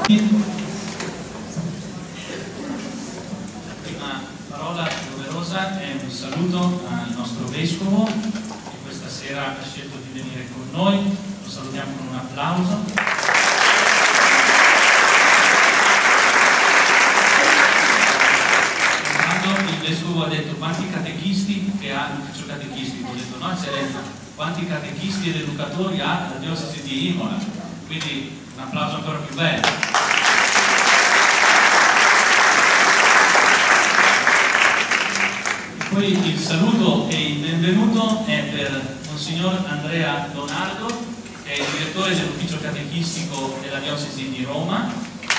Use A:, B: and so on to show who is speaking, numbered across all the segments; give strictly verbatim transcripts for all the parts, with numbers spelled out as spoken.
A: Prima parola doverosa è un saluto al nostro vescovo che questa sera ha scelto di venire con noi. Lo salutiamo con un applauso. Quando il vescovo ha detto quanti catechisti che ha l'ufficio catechistico, ho detto no eccellenza, quanti catechisti ed educatori ha la diocesi di Imola, quindi un applauso ancora più bello. Poi il saluto e il benvenuto è per Monsignor Andrea Donardo, che è il direttore dell'ufficio catechistico della diocesi di Roma.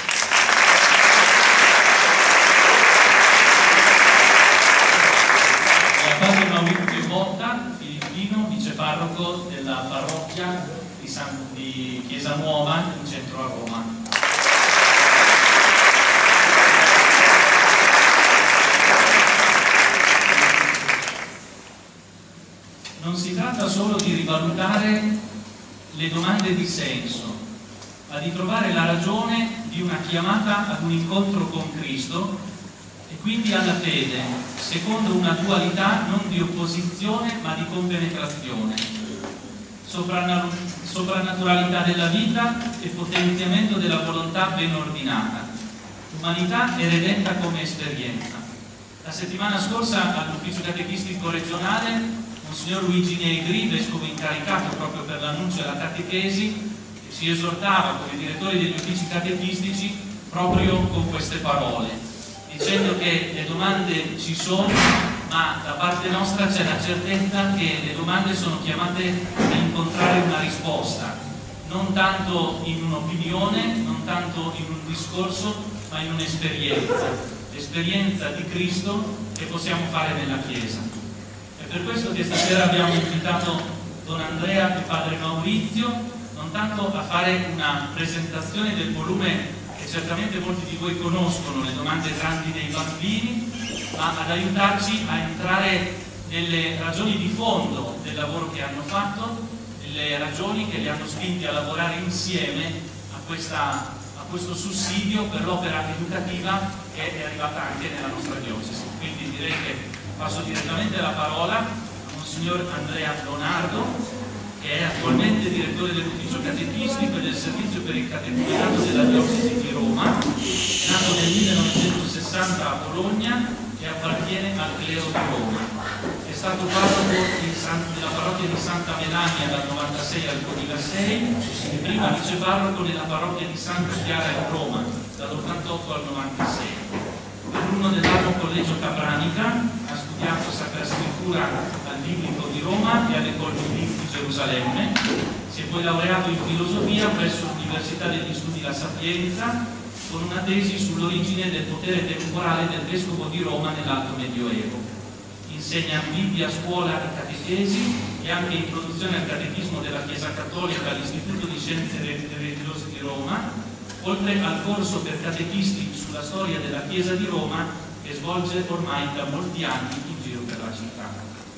A: E a padre Maurizio Botta, filippino, viceparroco della parrocchia di, San, di Chiesa Nuova in centro a Roma. Non si tratta solo di rivalutare le domande di senso, ma di trovare la ragione di una chiamata ad un incontro con Cristo e quindi alla fede, secondo una dualità non di opposizione ma di compenetrazione, soprannaturalità della vita e potenziamento della volontà ben ordinata, umanità e redenta come esperienza. La settimana scorsa all'ufficio catechistico regionale Monsignor Luigi Negri, vescovo incaricato proprio per l'annuncio della catechesi, si esortava come direttore degli uffici catechistici proprio con queste parole, dicendo che le domande ci sono, ma da parte nostra c'è la certezza che le domande sono chiamate a incontrare una risposta, non tanto in un'opinione, non tanto in un discorso, ma in un'esperienza, l'esperienza di Cristo che possiamo fare nella Chiesa. Per questo che stasera abbiamo invitato Don Andrea e Padre Maurizio non tanto a fare una presentazione del volume che certamente molti di voi conoscono, le domande grandi dei bambini, ma ad aiutarci a entrare nelle ragioni di fondo del lavoro che hanno fatto, nelle ragioni che li hanno spinti a lavorare insieme a, questa, a questo sussidio per l'opera educativa che è arrivata anche nella nostra diocesi. Quindi direi che passo direttamente la parola a Monsignor Andrea Donardo, che è attualmente direttore dell'ufficio catechistico e del servizio per il catecumanato della diocesi di Roma, nato nel millenovecentosessanta a Bologna e appartiene al clero di Roma. È stato parroco della parrocchia di Santa Melania dal novantasei al duemilasei e prima viceparroco nella parrocchia di Santa Chiara in Roma dall'ottantotto al novantasei. Alunno dell'Arno Collegio Capranica, ha studiato Sacra Scrittura al Biblico di Roma e all'École Biblique di Gerusalemme. Si è poi laureato in filosofia presso l'Università degli Studi La Sapienza con una tesi sull'origine del potere temporale del Vescovo di Roma nell'Alto Medioevo. Insegna Bibbia, scuola e catechesi e anche introduzione al catechismo della Chiesa Cattolica all'Istituto di Scienze Religiose di Roma, oltre al corso per catechisti sulla storia della Chiesa di Roma che svolge ormai da molti anni in giro per la città.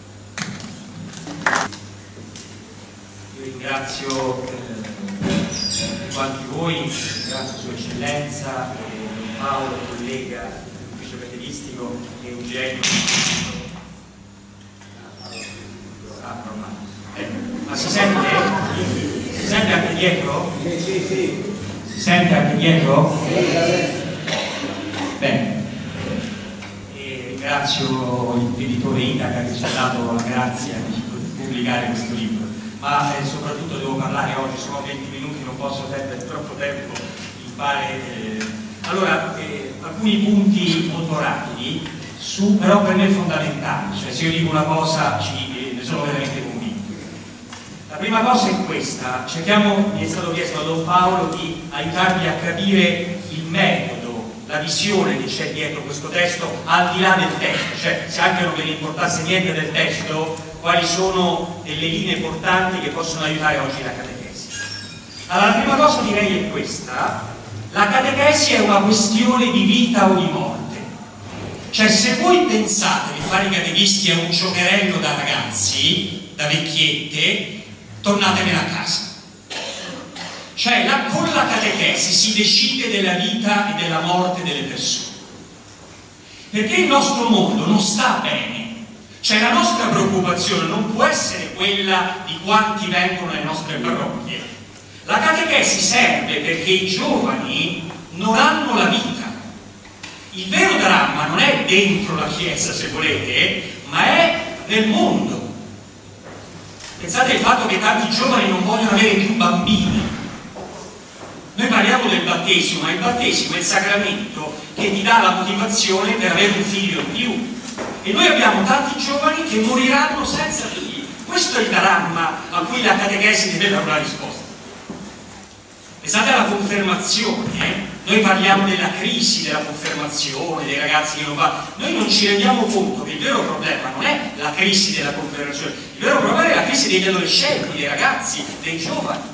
B: Io ringrazio eh, quanti voi, ringrazio Sua Eccellenza, eh, Paolo, collega dell'ufficio catechistico, e Eugenio. Ah, eh, ma si sente? Si sente anche dietro? Sì, sì, sì. Si sente anche dietro? Bene. E ringrazio l'editore Itaca che ci ha dato la grazia di pubblicare questo libro, ma eh, soprattutto devo parlare oggi, sono venti minuti, non posso perdere troppo tempo in fare... Eh... Allora, eh, alcuni punti molto rapidi, su, però per me fondamentali, cioè se io dico una cosa ci, eh, ne sono veramente convinto. La prima cosa è questa: cerchiamo, mi è stato chiesto da Don Paolo di aiutarvi a capire il metodo, la visione che c'è dietro questo testo, al di là del testo, cioè se anche non ve ne importasse niente del testo, quali sono delle linee portanti che possono aiutare oggi la catechesi. Allora, la prima cosa direi è questa: la catechesi è una questione di vita o di morte. Cioè, se voi pensate che fare i catechisti è un giocherello da ragazzi, da vecchiette, tornatevene a casa. Cioè la, con la catechesi si decide della vita e della morte delle persone. Perché il nostro mondo non sta bene. Cioè la nostra preoccupazione non può essere quella di quanti vengono alle nostre parrocchie. La catechesi serve perché i giovani non hanno la vita. Il vero dramma non è dentro la Chiesa, se volete, ma è nel mondo. Pensate al fatto che tanti giovani non vogliono avere più bambini. Noi parliamo del battesimo, ma il battesimo è il sacramento che ti dà la motivazione per avere un figlio in più. E noi abbiamo tanti giovani che moriranno senza figli. Questo è il dramma a cui la catechesi deve dare una risposta. Pensate alla confermazione, eh? Noi parliamo della crisi della confermazione, dei ragazzi che non vanno. Noi non ci rendiamo conto che il vero problema non è la crisi della confermazione, il vero problema è la crisi degli adolescenti, dei ragazzi, dei giovani.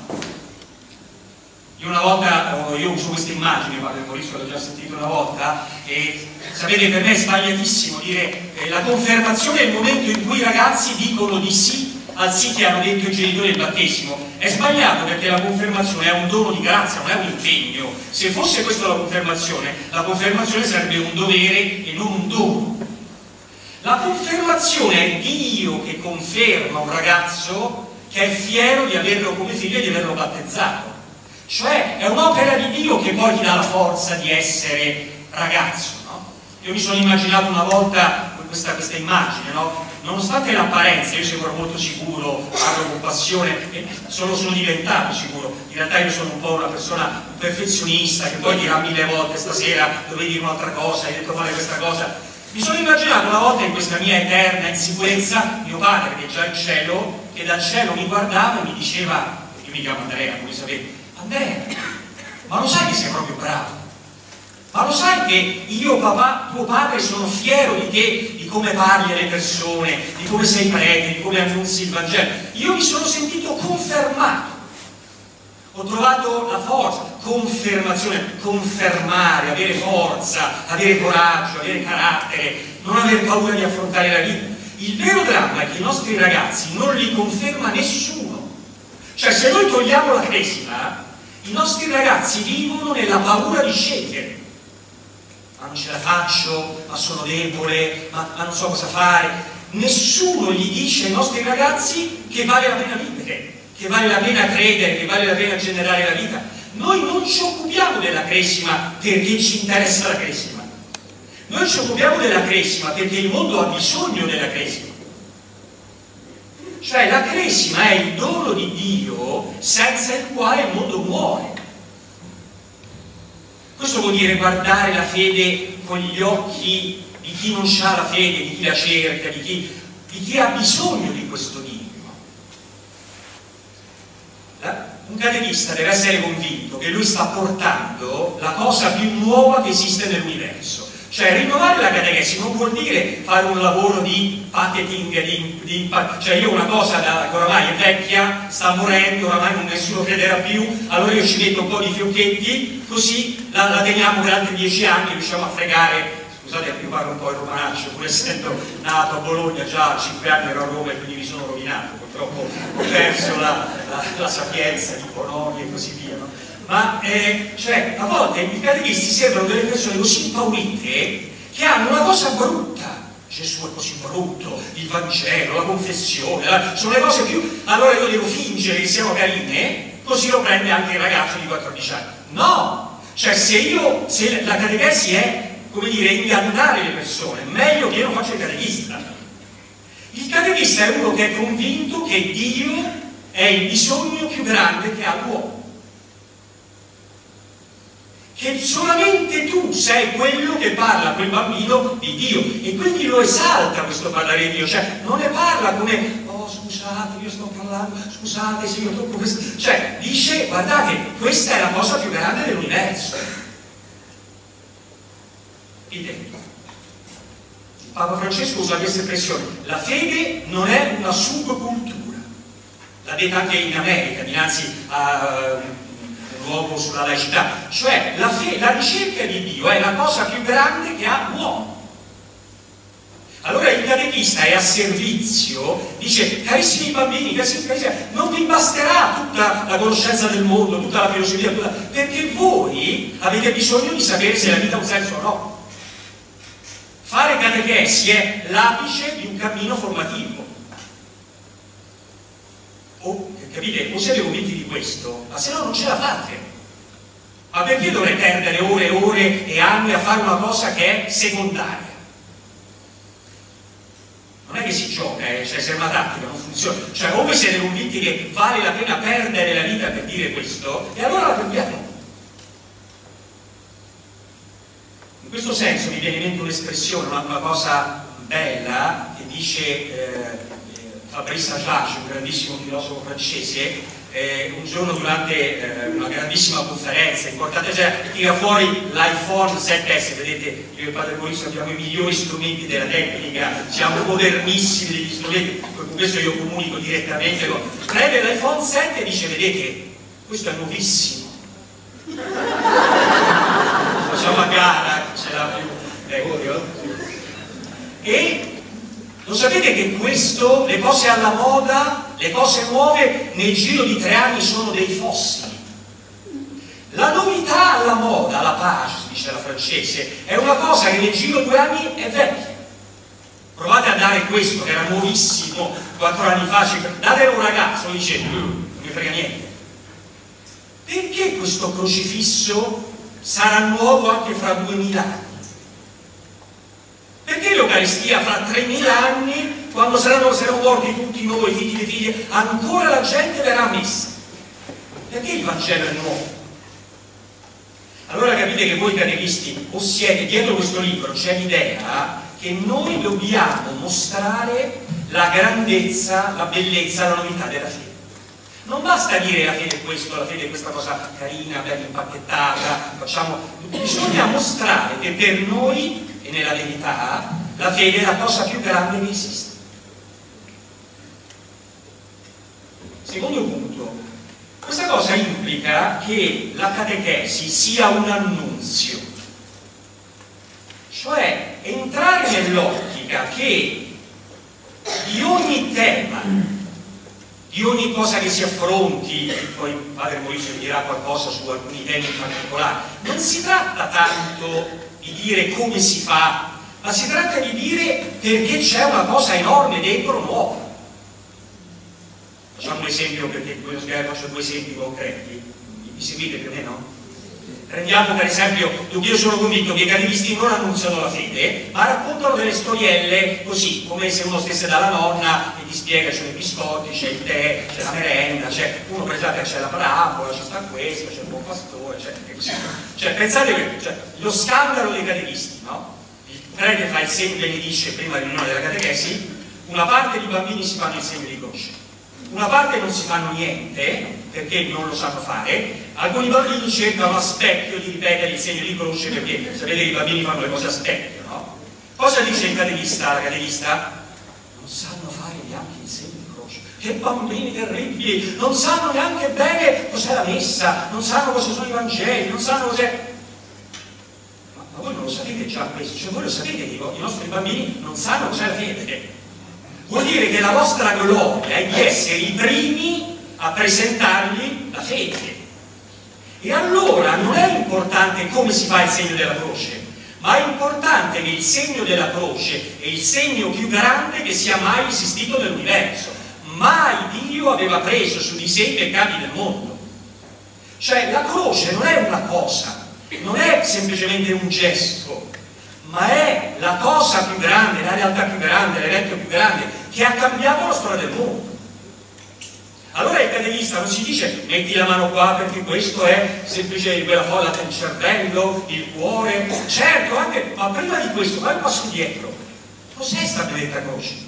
B: Io una volta, io uso questa immagine, ma Maurizio l'ho già sentito una volta, e sapete, per me è sbagliatissimo dire eh, la confermazione è il momento in cui i ragazzi dicono di sì al sì che hanno detto i genitori del battesimo. È sbagliato perché la confermazione è un dono di grazia, non è un impegno. Se fosse questa la confermazione, la confermazione sarebbe un dovere e non un dono. La confermazione è Dio che conferma un ragazzo che è fiero di averlo come figlio e di averlo battezzato. Cioè è un'opera di Dio che poi ti dà la forza di essere ragazzo, no? Io mi sono immaginato una volta questa, questa immagine, no? Nonostante l'apparenza, io sembro molto sicuro, parlo con passione, e solo sono diventato sicuro. In realtà io sono un po' una persona un perfezionista che poi dirà mille volte stasera dovevi dire un'altra cosa, hai detto male questa cosa. Mi sono immaginato una volta in questa mia eterna insicurezza mio padre, che è già in cielo, che dal cielo mi guardava e mi diceva, io mi chiamo Andrea, come sapete, Andrea, ma lo sai che sei proprio bravo? Ma lo sai che io, papà, tuo padre, sono fiero di te, di come parli alle persone, di come sei prete, di come annunzi il Vangelo? Io mi sono sentito confermato. Ho trovato la forza, confermazione, confermare, avere forza, avere coraggio, avere carattere, non aver paura di affrontare la vita. Il vero dramma è che i nostri ragazzi non li conferma nessuno. Cioè, se noi togliamo la cresima, i nostri ragazzi vivono nella paura di scegliere. Ma non ce la faccio, ma sono debole, ma, ma non so cosa fare. Nessuno gli dice ai nostri ragazzi che vale la pena vivere, che vale la pena credere, che vale la pena generare la vita. Noi non ci occupiamo della cresima perché ci interessa la cresima. Noi ci occupiamo della cresima perché il mondo ha bisogno della cresima. Cioè la cresima è il dono di Dio senza il quale il mondo muore. Questo vuol dire guardare la fede con gli occhi di chi non ha la fede, di chi la cerca, di chi, di chi ha bisogno di questo Dio. La, un catechista deve essere convinto che lui sta portando la cosa più nuova che esiste nell'universo. Cioè rinnovare la catechesi non vuol dire fare un lavoro di packaging, di, di, cioè io una cosa da, che oramai è vecchia, sta morendo, oramai non nessuno crederà più, allora io ci metto un po' di fiocchetti, così la, la teniamo per altri dieci anni, riusciamo a fregare. Scusate, io parlo un po' in romanaccio, pur essendo nato a Bologna, già a cinque anni ero a Roma e quindi mi sono rovinato, purtroppo ho perso la, la, la sapienza di Bonomi e così via, no? Ma eh, cioè, a volte i catechisti sembrano delle persone così impaurite che hanno una cosa brutta. Gesù è così brutto, il Vangelo, la confessione, la... sono le cose più... Allora io devo fingere che siano carine, così lo prende anche il ragazzo di quattordici anni. No! Cioè se io, se la catechesi è, come dire, ingannare le persone, meglio che io non faccia il catechista. Il catechista è uno che è convinto che Dio è il bisogno più grande che ha l'uomo. Che solamente tu sei quello che parla a quel bambino di Dio e quindi lo esalta questo parlare di Dio, cioè non ne parla come oh scusate io sto parlando, scusate se io tocco questo, cioè dice guardate questa è la cosa più grande dell'universo. Il Papa Francesco usa questa espressione, la fede non è una subcultura, l'ha detta anche in America dinanzi a l'uomo sulla laicità, cioè la, la ricerca di Dio è la cosa più grande che ha l'uomo. Allora il catechista è a servizio, dice carissimi bambini, carissimi, non vi basterà tutta la la conoscenza del mondo, tutta la filosofia, tutta... perché voi avete bisogno di sapere se la vita ha un senso o no. Fare catechesi è l'apice di un cammino formativo. O, capite? O siete convinti di questo, ma se no non ce la fate. Ma perché dovrei perdere ore e ore e anni a fare una cosa che è secondaria? Non è che si gioca, eh? Cioè, se è una tattica, non funziona. Cioè, o voi siete convinti che vale la pena perdere la vita per dire questo, e allora la cambiate. In questo senso mi viene in mente un'espressione, una, una cosa bella, che dice eh, Fabrice Ajage, un grandissimo filosofo francese, eh, un giorno durante eh, una grandissima conferenza importante, cioè tira fuori l'iPhone sette S, vedete, io e il padre Maurizio abbiamo i migliori strumenti della tecnica, siamo modernissimi degli strumenti, con questo io comunico direttamente, prende l'iPhone sette e dice, vedete, questo è nuovissimo. Facciamo a gara, ce l'ha più. Ecco. E lo sapete che questo, le cose alla moda, le cose nuove, nel giro di tre anni sono dei fossili. La novità alla moda, la page, dice la francese, è una cosa che nel giro di due anni è vecchia. Provate a dare questo, che era nuovissimo, quattro anni fa, datelo a un ragazzo, dice, non mi frega niente. Perché questo crocifisso sarà nuovo anche fra duemila anni? Perché l'Eucaristia fra tremila anni, quando saranno, saranno morti tutti noi, figli e figlie, ancora la gente verrà messa? Perché il Vangelo è nuovo? Allora capite che voi catechisti, o siete, dietro questo libro c'è l'idea che noi dobbiamo mostrare la grandezza, la bellezza, la novità della fede. Non basta dire la fede è questo, la fede è questa cosa carina, bella impacchettata, facciamo... bisogna mostrare che per noi, e nella verità, la fede è la cosa più grande che esiste. Secondo punto, questa cosa implica che la catechesi sia un annunzio, cioè entrare nell'ottica che di ogni tema, di ogni cosa che si affronti, poi il padre Maurizio dirà qualcosa su alcuni temi in particolare, non si tratta tanto di dire come si fa, ma si tratta di dire perché c'è una cosa enorme dentro nuova. Facciamo un esempio, perché faccio due esempi concreti, mi seguite più o meno? Prendiamo per esempio, io sono convinto che i catechisti non annunziano la fede, ma raccontano delle storielle così, come se uno stesse dalla nonna e ti spiega c'è i biscotti, c'è il tè, c'è la merenda, c'è uno per esempio c'è la parabola, c'è sta questo, c'è il buon pastore, c'è così. Cioè pensate che cioè, lo scandalo dei catechisti, no? Il prete fa il segno, benedice prima dell'unione della catechesi, una parte di bambini si fanno il segno di croce, una parte non si fanno niente perché non lo sanno fare, alcuni bambini cercano a specchio di ripetere il segno di croce perché sapete che i bambini fanno le cose a specchio, no? Cosa dice il catechista, la catechista? Non sanno fare neanche il segno di croce, che bambini terribili, non sanno neanche bene cos'è la messa, non sanno cosa sono i Vangeli, non sanno cos'è... Ma, ma voi non lo sapete già questo, cioè voi lo sapete che i nostri bambini non sanno cos'è la fede. Vuol dire che la vostra gloria è di essere i primi a presentargli la fede. E allora non è importante come si fa il segno della croce, ma è importante che il segno della croce è il segno più grande che sia mai esistito nell'universo. Mai Dio aveva preso su di sé i peccati del mondo. Cioè la croce non è una cosa, non è semplicemente un gesto, ma è la cosa più grande, la realtà più grande, l'evento più grande che ha cambiato la storia del mondo. Allora il catechista non si dice metti la mano qua perché questo è semplice quella folla del cervello, il cuore, certo anche, ma prima di questo fai un passo dietro. Cos'è sta benedetta croce?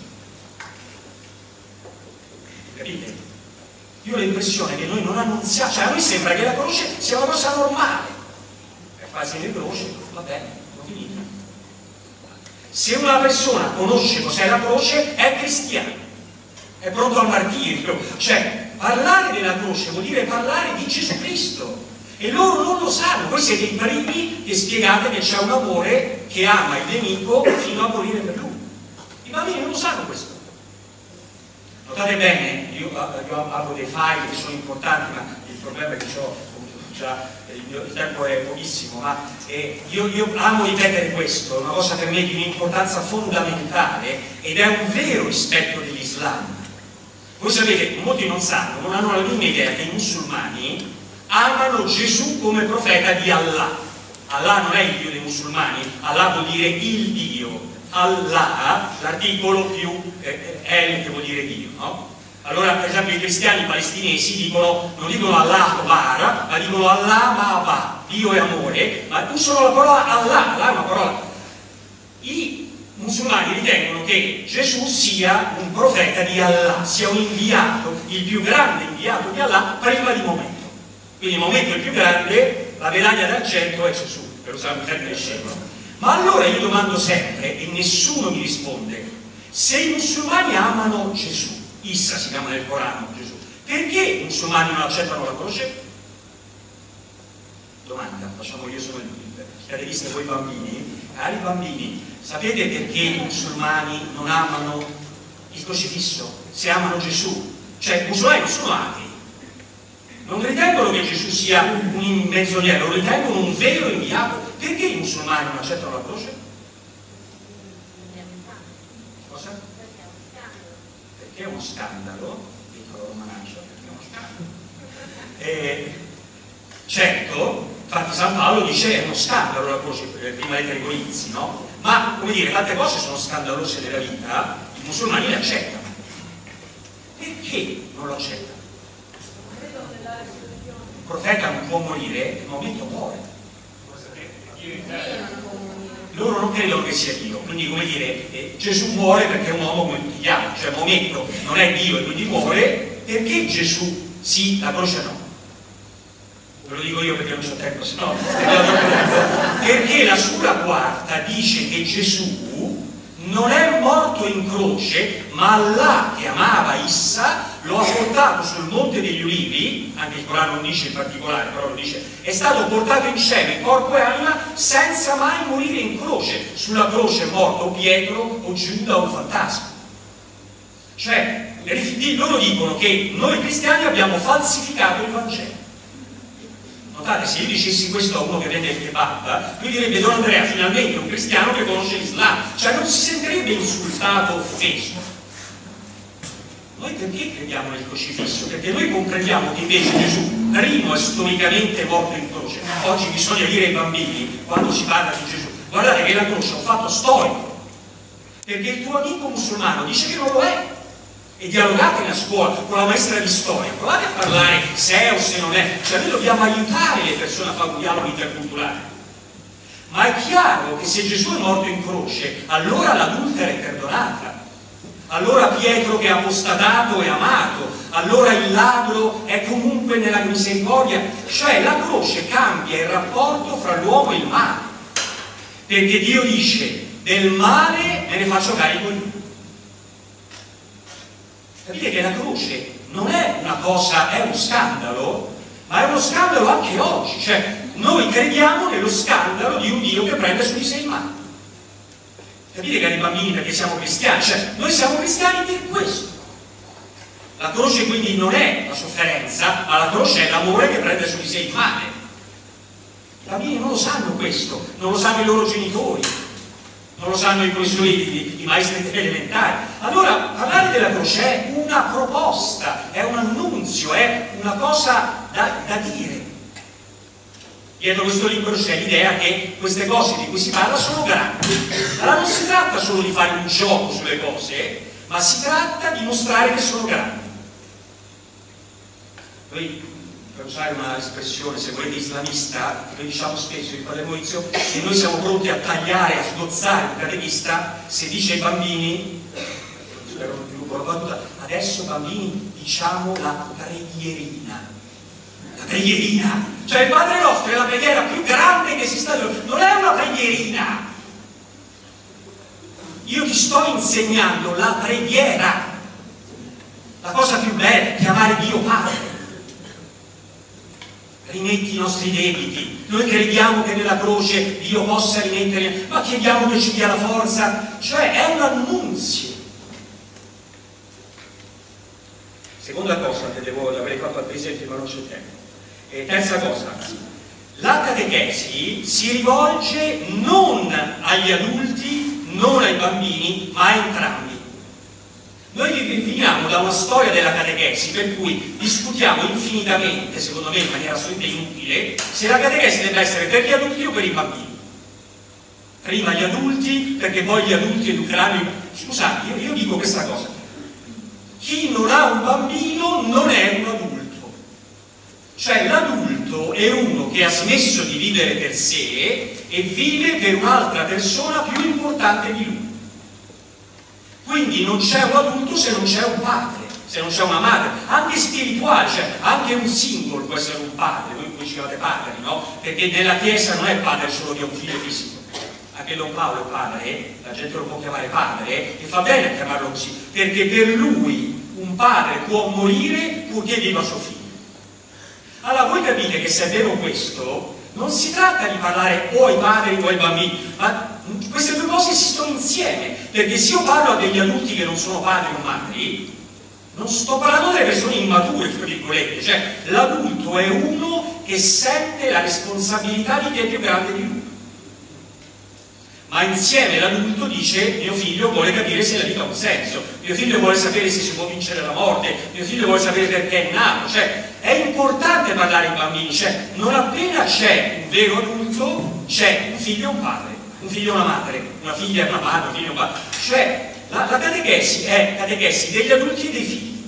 B: Capite? Io ho l'impressione che noi non annunziamo, cioè a noi sembra che la croce sia una cosa normale. Per fare il segno di croce, va bene, l'ho finito. Se una persona conosce cos'è la croce, è cristiano, è pronto al martirio. Cioè, parlare della croce vuol dire parlare di Gesù Cristo. E loro non lo sanno. Voi siete i primi che spiegate che c'è un amore che ama il nemico fino a morire per lui. I bambini non lo sanno questo. Notate bene, io, io apro dei file che sono importanti, ma il problema è che ho, già, il, mio, il tempo è pochissimo, ma eh, io, io amo ripetere questo, è una cosa per me di un'importanza fondamentale ed è un vero rispetto dell'Islam. Voi sapete, molti non sanno, non hanno la minima idea che i musulmani amano Gesù come profeta di Allah. Allah non è il Dio dei musulmani, Allah vuol dire il Dio. Allah, l'articolo più eh, El che vuol dire Dio, no? Allora, per esempio, i cristiani palestinesi dicono, non dicono Allah Akbar, ma dicono Allah Ma'aba, Dio è amore, ma usano la parola Allah, Allah è una parola. I musulmani ritengono che Gesù sia un profeta di Allah, sia un inviato, il più grande inviato di Allah prima di Maometto. Quindi Maometto è il più grande, la medaglia d'argento è Gesù, per usare un termine scemo. Ma allora io domando sempre, e nessuno mi risponde, se i musulmani amano Gesù, Issa si chiama nel Corano Gesù, perché i musulmani non accettano la croce? Domanda, facciamo io sono il catechista con i bambini. Cari bambini, sapete perché i musulmani non amano il crocifisso, se amano Gesù? Cioè i musulmani non sono atei, non ritengono che Gesù sia un menzognero, lo ritengono un vero inviato. Perché i musulmani non accettano la croce? Cosa? Perché è uno scandalo, dicono Romanaccio, perché è uno scandalo. Eh, certo, infatti San Paolo dice è uno scandalo la croce, prima lettera ai Corinzi, no? Ma, come dire, tante cose sono scandalose nella vita, i musulmani le accettano. Perché non lo accettano? Il profeta non può morire, nel momento muore. Loro non credono che sia Dio, quindi come dire, eh, Gesù muore perché è un uomo come tutti gli altri, cioè Maometto non è Dio e quindi muore, perché Gesù sì, la croce no? Ve lo dico io perché non c'ho tempo, se no perché la sura quarta dice che Gesù non è morto in croce, ma Allah che amava Issa lo ha portato sul Monte degli Ulivi, anche il Corano non dice in particolare, però lo dice, è stato portato in cielo in corpo e anima senza mai morire in croce. Sulla croce è morto o Pietro o Giuda o un fantasma. Cioè, loro dicono che noi cristiani abbiamo falsificato il Vangelo. Notate, se io dicessi questo a uno che vende il kebab, lui direbbe: Don Andrea, finalmente un cristiano che conosce l'Islam, cioè non si sentirebbe insultato, offeso. Noi perché crediamo nel crocifisso? Perché noi comprendiamo che invece Gesù, primo, è storicamente morto in croce. Oggi bisogna dire ai bambini, quando si parla di Gesù, guardate che la croce è un fatto storico, perché il tuo amico musulmano dice che non lo è. E dialogate a scuola con la maestra di storia, provate a parlare se è o se non è, cioè noi dobbiamo aiutare le persone a fare un dialogo interculturale. Ma è chiaro che se Gesù è morto in croce, allora l'adultera è perdonata, allora Pietro che ha apostatato è amato, allora il ladro è comunque nella misericordia, cioè la croce cambia il rapporto fra l'uomo e il male, perché Dio dice: del male me ne faccio carico io. Capite che la croce non è una cosa, è uno scandalo, ma è uno scandalo anche oggi, cioè noi crediamo nello scandalo di un Dio che prende su di sé il male. Capite, cari bambini, perché siamo cristiani? Cioè noi siamo cristiani per questo. La croce quindi non è la sofferenza, ma la croce è l'amore che prende su di sé il male. I bambini non lo sanno questo, non lo sanno i loro genitori, non lo sanno i professori, i maestri elementari. Allora, parlare della croce è una proposta, è un annunzio, è una cosa da, da dire. Dietro questo libro c'è l'idea che queste cose di cui si parla sono grandi. Allora non si tratta solo di fare un gioco sulle cose, ma si tratta di mostrare che sono grandi. Noi, per usare una espressione, se volete, islamista, noi diciamo spesso in Padre Maurizio che noi siamo pronti a tagliare, a sgozzare un catechista se dice ai bambini, adesso bambini diciamo la preghierina. La preghierina, cioè il Padre Nostro è la preghiera più grande che esista, non è una preghierina. Io ti sto insegnando la preghiera, la cosa più bella, chiamare Dio Padre. Rimetti i nostri debiti, noi crediamo che nella croce Dio possa rimettere, ma chiediamo che ci dia la forza, cioè è un annunzio. Seconda cosa che devo, l'avrei fatto altri esempi ma non c'è tempo. E terza cosa, la catechesi si rivolge non agli adulti, non ai bambini, ma a entrambi. Noi veniamo da una storia della catechesi per cui discutiamo infinitamente, secondo me in maniera assolutamente inutile, se la catechesi debba essere per gli adulti o per i bambini. Prima gli adulti, perché poi gli adulti educheranno. Scusate, io, io dico questa cosa. Chi non ha un bambino non è un adulto. Cioè l'adulto è uno che ha smesso di vivere per sé e vive per un'altra persona più importante di lui. Quindi non c'è un adulto se non c'è un padre, se non c'è una madre, anche spirituale, cioè anche un singolo può essere un padre, voi ci chiamate padri, no? Perché nella Chiesa non è padre solo di un figlio fisico, anche Don Paolo è padre, la gente lo può chiamare padre e fa bene a chiamarlo così, perché per lui un padre può morire purché viva suo figlio. Allora voi capite che se è vero questo, non si tratta di parlare o ai padri o ai bambini, ma queste due cose esistono insieme, perché se io parlo a degli adulti che non sono padri o madri, non sto parlando delle persone immature, tra virgolette, cioè l'adulto è uno che sente la responsabilità di chi è più grande di lui. Ma insieme l'adulto dice: mio figlio vuole capire se la vita ha un senso, mio figlio vuole sapere se si può vincere la morte, mio figlio vuole sapere perché è nato, cioè è importante parlare ai bambini, cioè non appena c'è un vero adulto c'è un figlio e un padre, un figlio e una madre, una figlia e una madre, un figlio e un padre, cioè la, la catechesi è catechesi degli adulti e dei figli.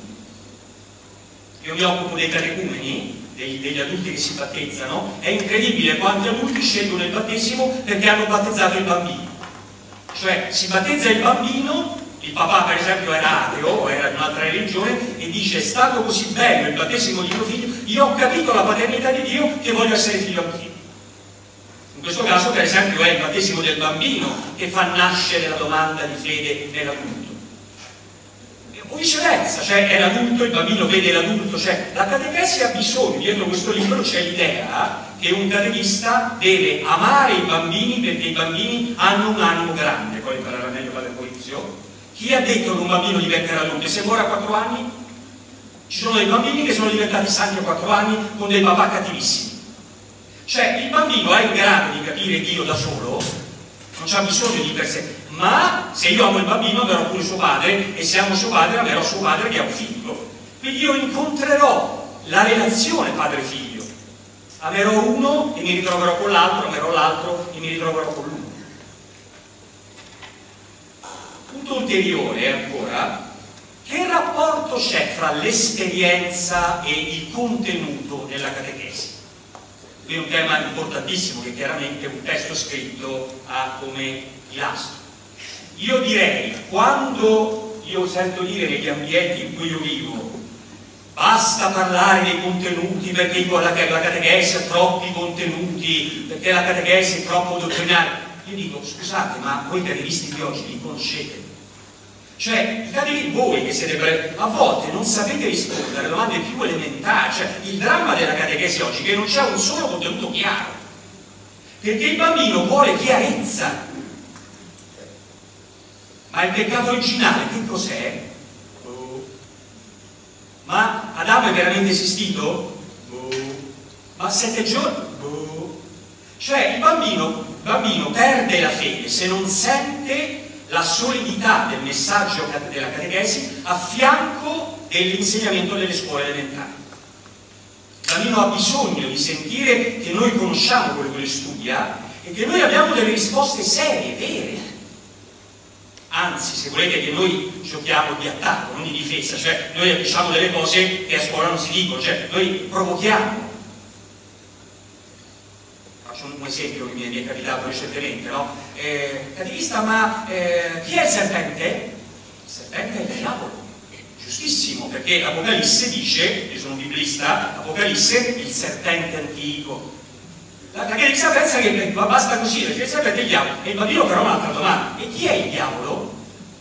B: Io mi occupo dei catecumeni, degli adulti che si battezzano, è incredibile quanti adulti scelgono il battesimo perché hanno battezzato il bambino. Cioè si battezza il bambino, il papà per esempio era ateo o era di un'altra religione e dice: è stato così bello il battesimo di mio figlio, io ho capito la paternità di Dio che voglio essere figlio anch'io. In questo caso per esempio è il battesimo del bambino che fa nascere la domanda di fede nell'adulto. O viceversa, cioè è l'adulto, il bambino vede l'adulto, cioè la catechesi ha bisogno, dietro questo libro c'è l'idea che un catechista deve amare i bambini perché i bambini hanno un animo grande, poi imparerà meglio Padre Polizio. Chi ha detto che un bambino diventerà adulto? Se muore a quattro anni? Ci sono dei bambini che sono diventati santi a quattro anni con dei papà cattivissimi. Cioè il bambino è in grado di capire Dio da solo, non c'ha bisogno di per sé. Ma se io amo il bambino amerò pure suo padre, e se amo suo padre amerò suo padre che ha un figlio. Quindi io incontrerò la relazione padre-figlio. Amerò uno e mi ritroverò con l'altro, amerò l'altro e mi ritroverò con l'uno. Punto ulteriore ancora: che rapporto c'è fra l'esperienza e il contenuto della catechesi? Qui è un tema importantissimo che chiaramente un testo scritto ha come pilastro. Io direi, quando io sento dire negli ambienti in cui io vivo basta parlare dei contenuti perché la catechesi ha troppi contenuti, perché la catechesi è troppo dottrinale, io dico: scusate, ma voi catechisti di oggi li conoscete? Cioè, i catechisti, voi che siete brevi, a volte non sapete rispondere alle domande più elementari. Cioè, il dramma della catechesi oggi è che non c'è un solo contenuto chiaro, perché il bambino vuole chiarezza. Ma il peccato originale che cos'è? Oh. Ma Adamo è veramente esistito? Oh. Ma sette giorni? Oh. Cioè il bambino, il bambino perde la fede se non sente la solidità del messaggio della catechesi a fianco dell'insegnamento delle scuole elementari. Il bambino ha bisogno di sentire che noi conosciamo quello che lui studia e che noi abbiamo delle risposte serie, vere. Anzi, se volete, che noi giochiamo di attacco, non di difesa, cioè noi diciamo delle cose che a scuola non si dicono, cioè noi provochiamo. Faccio un esempio che mi è capitato recentemente, no? Eh, catechista, ma eh, chi è il serpente? Il serpente è il diavolo. Giustissimo, perché Apocalisse dice, io sono un biblista, Apocalisse, il serpente antico. La catechista pensa che basta così, perché il serpente è il diavolo. E il bambino però ha un'altra domanda: e chi è il diavolo?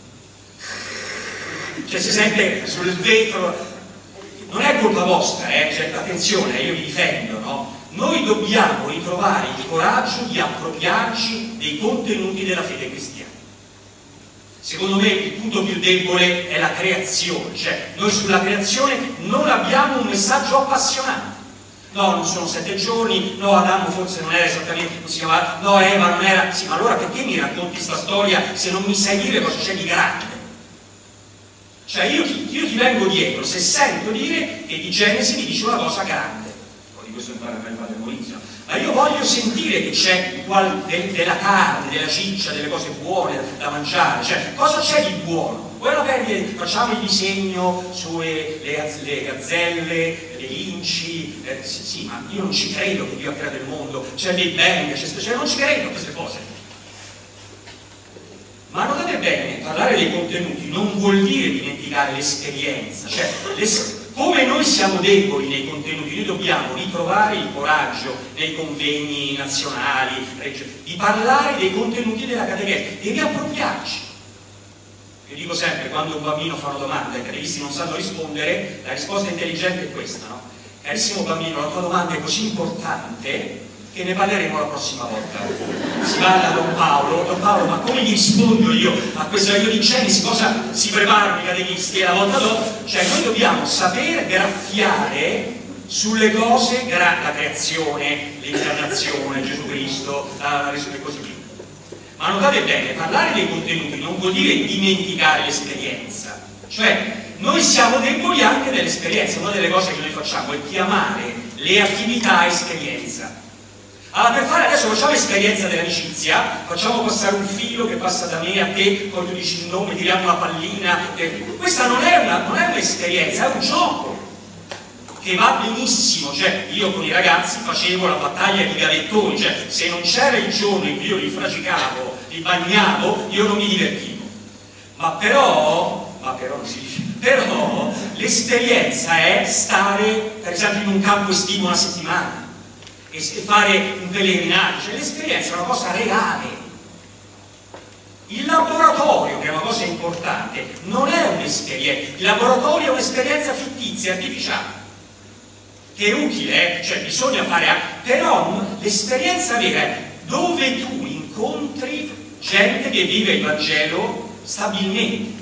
B: Cioè si sente sul vetro. Non è colpa vostra, eh? Cioè, attenzione, io vi difendo, no? Noi dobbiamo ritrovare il coraggio di appropriarci dei contenuti della fede cristiana. Secondo me il punto più debole è la creazione, cioè noi sulla creazione non abbiamo un messaggio appassionante. No, non sono sette giorni, no, Adamo forse non era esattamente, non si chiamava, no, Eva non era, sì, ma allora perché mi racconti questa storia se non mi sai dire cosa c'è di grande? Cioè io ti, io ti vengo dietro se sento dire che di Genesi mi dice una cosa grande, poi di questo impara il padre Maurizio, ma io voglio sentire che c'è de, della carne, della ciccia, delle cose buone da mangiare, cioè cosa c'è di buono? Poi magari facciamo il disegno sulle le, le gazzelle, le linci, eh, sì, sì, ma io non ci credo che Dio ha creato il mondo, c'è Big Bang, cioè non ci credo a queste cose. Ma notate bene, parlare dei contenuti non vuol dire dimenticare l'esperienza, cioè come noi siamo deboli nei contenuti, noi dobbiamo ritrovare il coraggio nei convegni nazionali, di parlare dei contenuti della catechesi e riappropriarci. Io dico sempre, quando un bambino fa una domanda e i catechisti non sanno rispondere, la risposta intelligente è questa, no? Carissimo bambino, la tua domanda è così importante che ne parleremo la prossima volta. Si va da Don Paolo, Don Paolo, ma come gli rispondo io a questo io di Genesi, cosa si preparano i catechisti? E la volta dopo, cioè noi dobbiamo sapere graffiare sulle cose, la creazione, l'incarnazione, Gesù Cristo, la risurrezione e così via. Ma notate bene, parlare dei contenuti non vuol dire dimenticare l'esperienza, cioè noi siamo deboli anche dell'esperienza. Una delle cose che noi facciamo è chiamare le attività esperienza. Allora, per fare adesso facciamo esperienza dell'amicizia, facciamo passare un filo che passa da me a te, poi tu dici il nome, tiriamo una pallina. Questa non è un'esperienza, è un gioco che va benissimo. Cioè io con i ragazzi facevo la battaglia di gavettoni, cioè se non c'era il giorno in cui io li fragicavo, li bagnavo, io non mi divertivo. Ma però, ma però non si dice, però l'esperienza è stare per esempio in un campo estivo una settimana e fare un pellegrinaggio, cioè l'esperienza è una cosa reale. Il laboratorio, che è una cosa importante, non è un'esperienza, il laboratorio è un'esperienza fittizia, artificiale, che è utile, eh? Cioè bisogna fare anche, però l'esperienza vera è dove tu incontri gente che vive il Vangelo stabilmente.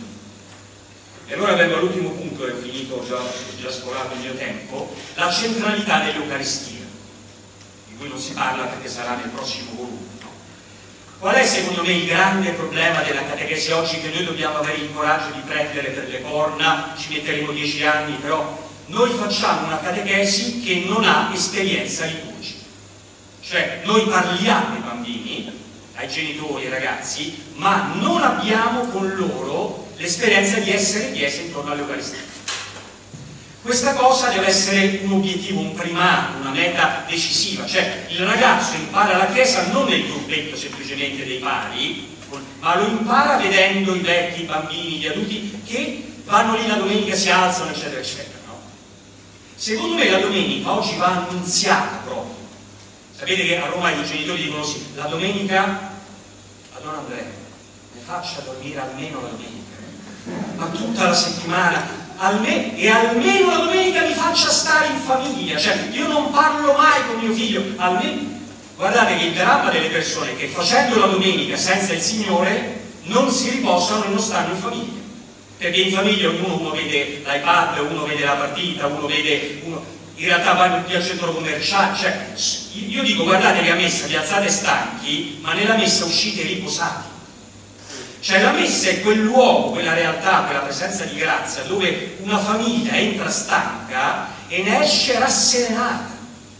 B: E allora vengo all'ultimo punto, e ho finito, ho già, ho già sforato il mio tempo, la centralità dell'Eucaristia, di cui non si parla perché sarà nel prossimo volume. No? Qual è secondo me il grande problema della catechesi oggi, che noi dobbiamo avere il coraggio di prendere per le corna? Ci metteremo dieci anni, però noi facciamo una catechesi che non ha esperienza liturgica. Cioè noi parliamo ai bambini, ai genitori, ai ragazzi, ma non abbiamo con loro l'esperienza di essere chiesa intorno all'Eucaristia. Questa cosa deve essere un obiettivo, un primato, una meta decisiva, cioè il ragazzo impara la Chiesa non nel gruppetto semplicemente dei pari, ma lo impara vedendo i vecchi, i bambini, gli adulti che vanno lì la domenica, si alzano, eccetera, eccetera. No? Secondo me la domenica oggi va annunziata proprio. Sapete che a Roma i genitori dicono sì, la domenica, a Don Andrea, mi faccia dormire almeno la domenica, ma tutta la settimana, alme e almeno la domenica mi faccia stare in famiglia, cioè io non parlo mai con mio figlio, almeno. Guardate che il dramma delle persone che facendo la domenica senza il Signore non si riposano e non stanno in famiglia, perché in famiglia ognuno uno vede l'iPad, uno vede la partita, uno vede uno, in realtà vanno qui al centro commerciale, cioè io dico guardate che a messa vi alzate stanchi, ma nella messa uscite riposati. Cioè la messa è quel luogo, quella realtà, quella presenza di grazia dove una famiglia entra stanca e ne esce rasserenata.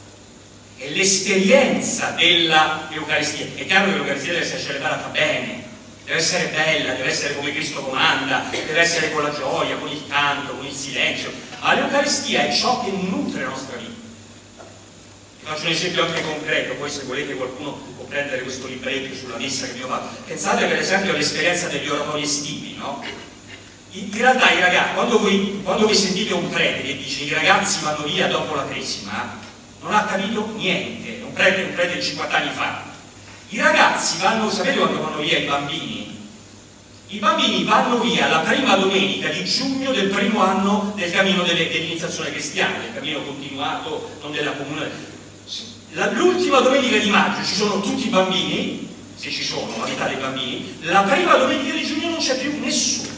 B: È l'esperienza dell'Eucaristia. È chiaro che l'Eucaristia deve essere celebrata bene, deve essere bella, deve essere come Cristo comanda, deve essere con la gioia, con il canto, con il silenzio. Ma l'Eucaristia è ciò che nutre la nostra vita. Faccio un esempio anche concreto, poi se volete qualcuno può prendere questo libretto sulla messa che vi ho fatto. Pensate per esempio all'esperienza degli oratori estivi, no? In, in realtà i ragazzi, quando voi, quando voi sentite un prete che dice i ragazzi vanno via dopo la cresima, non ha capito niente, un prete, un prete di cinquanta anni fa. I ragazzi vanno, sapete quando vanno via i bambini? I bambini vanno via la prima domenica di giugno del primo anno del cammino dell'iniziazione cristiana, del cammino continuato, non della comunione. L'ultima domenica di maggio ci sono tutti i bambini se ci sono, la metà dei bambini, la prima domenica di giugno non c'è più nessuno.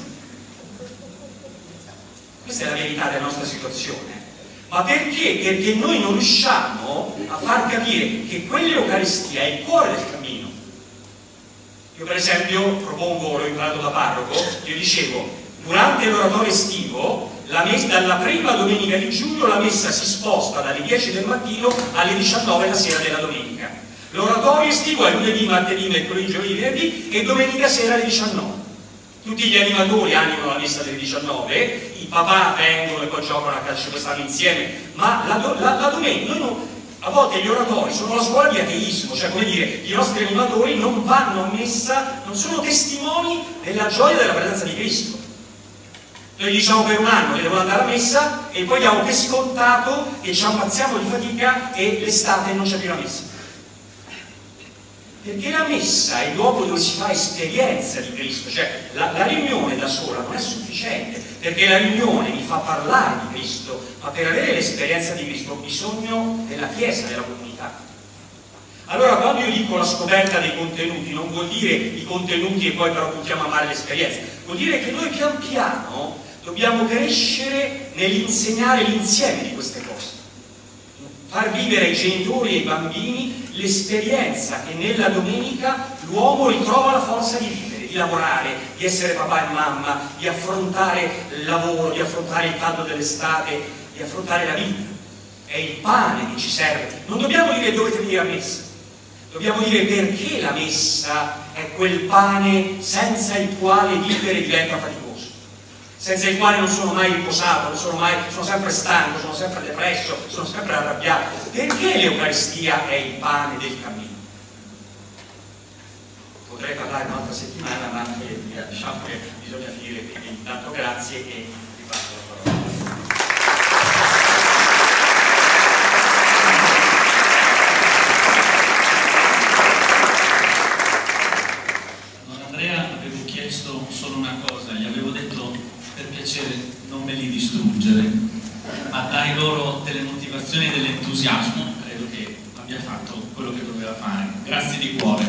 B: Questa è la verità della nostra situazione. Ma perché? Perché noi non riusciamo a far capire che quell'Eucaristia è il cuore del cammino. Io per esempio propongo, l'ho imparato da parroco, io dicevo, durante l'oratorio estivo, la messa, dalla prima domenica di giugno la messa si sposta dalle dieci del mattino alle diciannove la sera della domenica. L'oratorio estivo è lunedì, martedì, mercoledì, giovedì, venerdì e domenica sera alle diciannove. Tutti gli animatori animano la messa delle diciannove, i papà vengono e poi giocano a calcio, stanno insieme, ma la, la, la domenica, noi non, a volte gli oratori sono la scuola di ateismo, cioè come dire, i nostri animatori non vanno a messa, non sono testimoni della gioia della presenza di Cristo. Noi diciamo per un anno che devono andare a messa e poi diamo per scontato che ci ammazziamo di fatica e l'estate non c'è più la messa. Perché la messa è il luogo dove si fa esperienza di Cristo, cioè la, la riunione da sola non è sufficiente, perché la riunione mi fa parlare di Cristo, ma per avere l'esperienza di Cristo ho bisogno della Chiesa, della comunità. Allora quando io dico la scoperta dei contenuti, non vuol dire i contenuti e poi però puntiamo a amare l'esperienza, vuol dire che noi pian piano dobbiamo crescere nell'insegnare l'insieme di queste cose, far vivere ai genitori e ai bambini l'esperienza che nella domenica l'uomo ritrova la forza di vivere, di lavorare, di essere papà e mamma, di affrontare il lavoro, di affrontare il caldo dell'estate, di affrontare la vita. È il pane che ci serve. Non dobbiamo dire dovete venire a messa, dobbiamo dire perché la messa è quel pane senza il quale vivere diventa faticoso, senza il quale non sono mai riposato, non sono mai, sono sempre stanco, sono sempre depresso, sono sempre arrabbiato. Perché l'Eucaristia è il pane del cammino? Potrei parlare un'altra settimana, ma eh, diciamo che bisogna finire, quindi intanto grazie e vi passo la parola.
A: Don Andrea, avevo chiesto solo una cosa, gli avevo detto per piacere non me li distruggere, ma dai loro delle motivazioni e dell'entusiasmo, credo che abbia fatto quello che doveva fare. Grazie di cuore.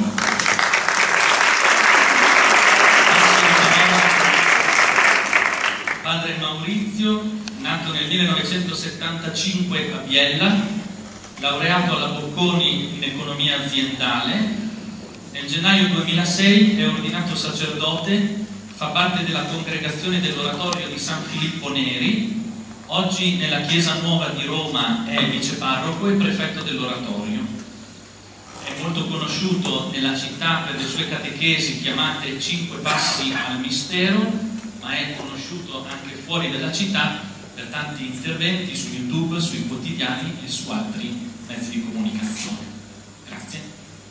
A: Padre Maurizio, nato nel millenovecentosettantacinque a Biella, laureato alla Bocconi in economia aziendale, nel gennaio duemilasei è ordinato sacerdote. Fa parte della congregazione dell'oratorio di San Filippo Neri, oggi nella Chiesa Nuova di Roma è viceparroco e prefetto dell'oratorio. È molto conosciuto nella città per le sue catechesi chiamate Cinque Passi al Mistero, ma è conosciuto anche fuori dalla città per tanti interventi su YouTube, sui quotidiani e su altri mezzi di comunicazione. Grazie.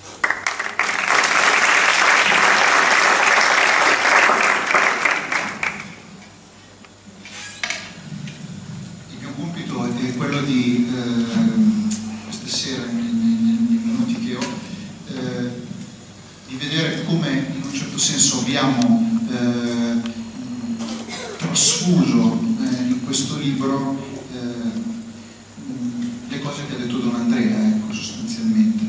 C: Quello di eh, questa sera, nei, nei, nei minuti che ho, eh, di vedere come in un certo senso abbiamo eh, trasfuso eh, in questo libro eh, le cose che ha detto Don Andrea, ecco, sostanzialmente.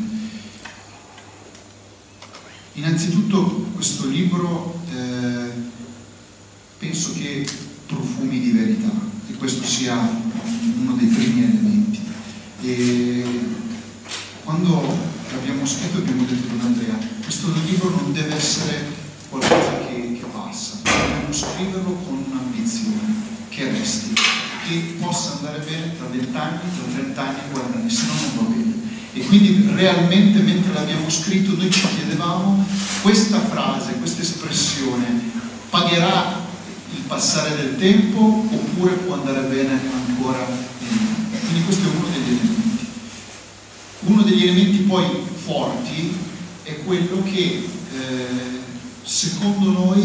C: Innanzitutto questo libro eh, penso che profumi di verità, e questo sia uno dei primi elementi. E quando l'abbiamo scritto abbiamo detto con Andrea, questo libro non deve essere qualcosa che, che passa, dobbiamo scriverlo con un'ambizione che resti, che possa andare bene tra vent'anni, tra trent'anni, quaranta anni, se no non va bene. E quindi realmente mentre l'abbiamo scritto noi ci chiedevamo, questa frase, questa espressione pagherà il passare del tempo oppure può andare bene ancora in... Quindi questo è uno degli elementi. Uno degli elementi poi forti è quello che eh, secondo noi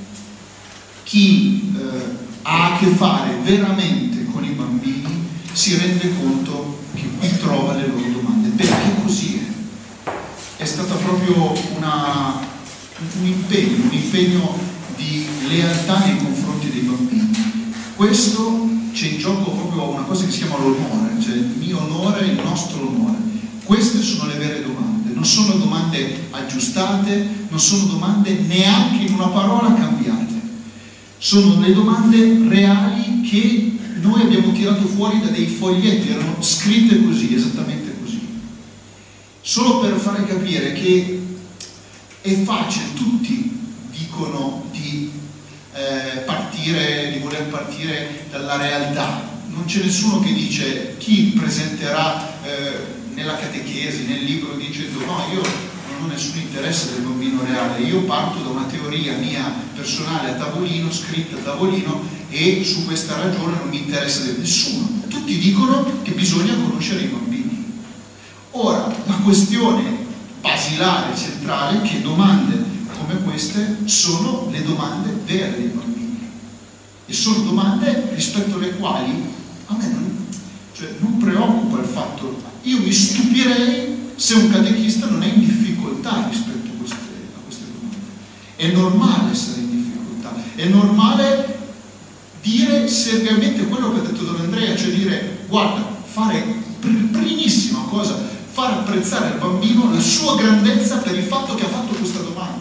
C: chi eh, ha a che fare veramente con i bambini si rende conto che qui trova le loro domande, perché così è. È stata proprio una, un impegno, un impegno di lealtà nei confronti dei bambini. Questo c'è in gioco proprio una cosa che si chiama l'onore, cioè il mio onore e il nostro onore. Queste sono le vere domande, non sono domande aggiustate, non sono domande neanche in una parola cambiate. Sono le domande reali che noi abbiamo tirato fuori da dei foglietti, erano scritte così, esattamente così. Solo per fare capire che è facile, tutti dicono di eh, partire, di voler partire dalla realtà. Non c'è nessuno che dice, chi presenterà eh, nella catechesi, nel libro, dicendo no, io non ho nessun interesse del bambino reale, io parto da una teoria mia personale a tavolino, scritta a tavolino, e su questa ragione non mi interessa di nessuno. Tutti dicono che bisogna conoscere i bambini. Ora, la questione basilare, centrale, che domande come queste sono le domande vere dei bambini, e sono domande rispetto alle quali a me non, cioè, non preoccupa il fatto, io mi stupirei se un catechista non è in difficoltà rispetto a queste, a queste domande. È normale essere in difficoltà, è normale dire seriamente quello che ha detto Don Andrea, cioè dire, guarda, fare primissima cosa, far apprezzare al bambino la sua grandezza per il fatto che ha fatto questa domanda.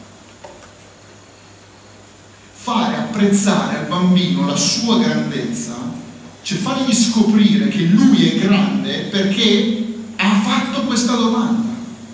C: Fare apprezzare al bambino la sua grandezza, cioè fargli scoprire che lui è grande perché ha fatto questa domanda.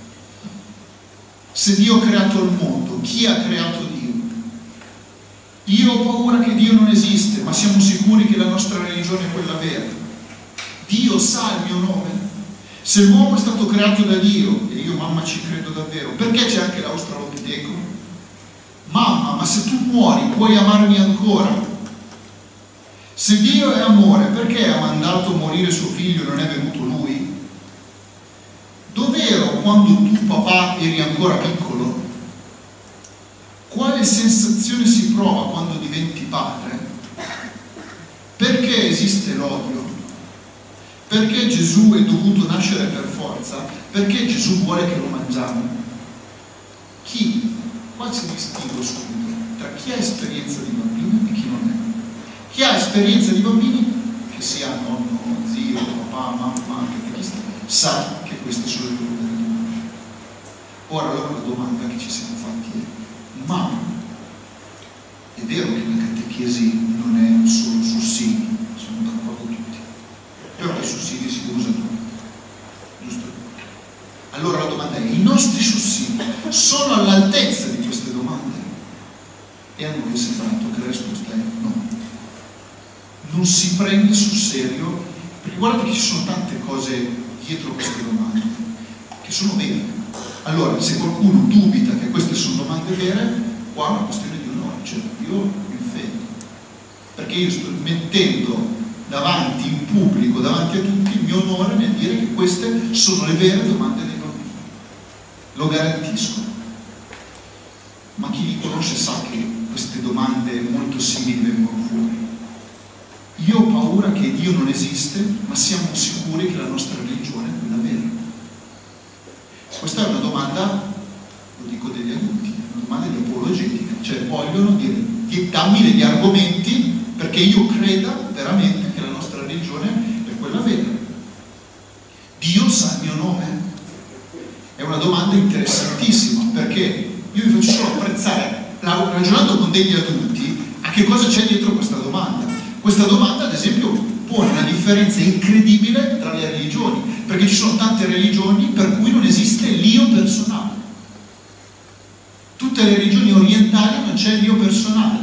C: Se Dio ha creato il mondo, chi ha creato Dio? Io ho paura che Dio non esiste, ma siamo sicuri che la nostra religione è quella vera. Dio sa il mio nome. Se l'uomo è stato creato da Dio, e io mamma ci credo davvero, perché c'è anche l'australopiteco? Mamma, ma se tu muori puoi amarmi ancora? Se Dio è amore, perché ha mandato morire suo figlio e non è venuto lui? Dov'ero quando tu, papà, eri ancora piccolo? Quale sensazione si prova quando diventi padre? Perché esiste l'odio? Perché Gesù è dovuto nascere per forza? Perché Gesù vuole che lo mangiamo? Chi? Qua si distingue subito tra chi ha esperienza di bambini e chi non è. Chi ha esperienza di bambini, che sia nonno, zio, papà, mamma, catechista, sa che queste sono le domande di conoscere. Ora allora la domanda che ci siamo fatti è: ma è vero che la catechesi non è solo sussidi, sono d'accordo tutti, però i sussidi si usano, giusto? Allora la domanda è: i nostri sussidi sono all'altezza di queste domande? E a noi è sembrato che la risposta è no. Non si prende sul serio, perché guardate che ci sono tante cose dietro queste domande che sono vere. Allora, se qualcuno dubita che queste sono domande vere, qua è una questione di onore, cioè io mi offendo, perché io sto mettendo davanti in pubblico, davanti a tutti, il mio onore nel dire che queste sono le vere domande dei bambini. Lo garantisco. Ma chi li conosce sa che queste domande molto simili vengono fuori. Io ho paura che Dio non esiste, ma siamo sicuri che la nostra religione è quella vera. Questa è una domanda, lo dico degli adulti, è una domanda di apologetica, cioè vogliono dire, dammi degli argomenti perché io creda veramente che la nostra religione è quella vera. Dio sa il mio nome? È una domanda interessantissima, perché io vi faccio solo apprezzare, ragionando con degli adulti, a che cosa c'è dietro questa domanda. Questa domanda, ad esempio, pone una differenza incredibile tra le religioni, perché ci sono tante religioni per cui non esiste l'io personale. Tutte le religioni orientali non c'è l'io personale.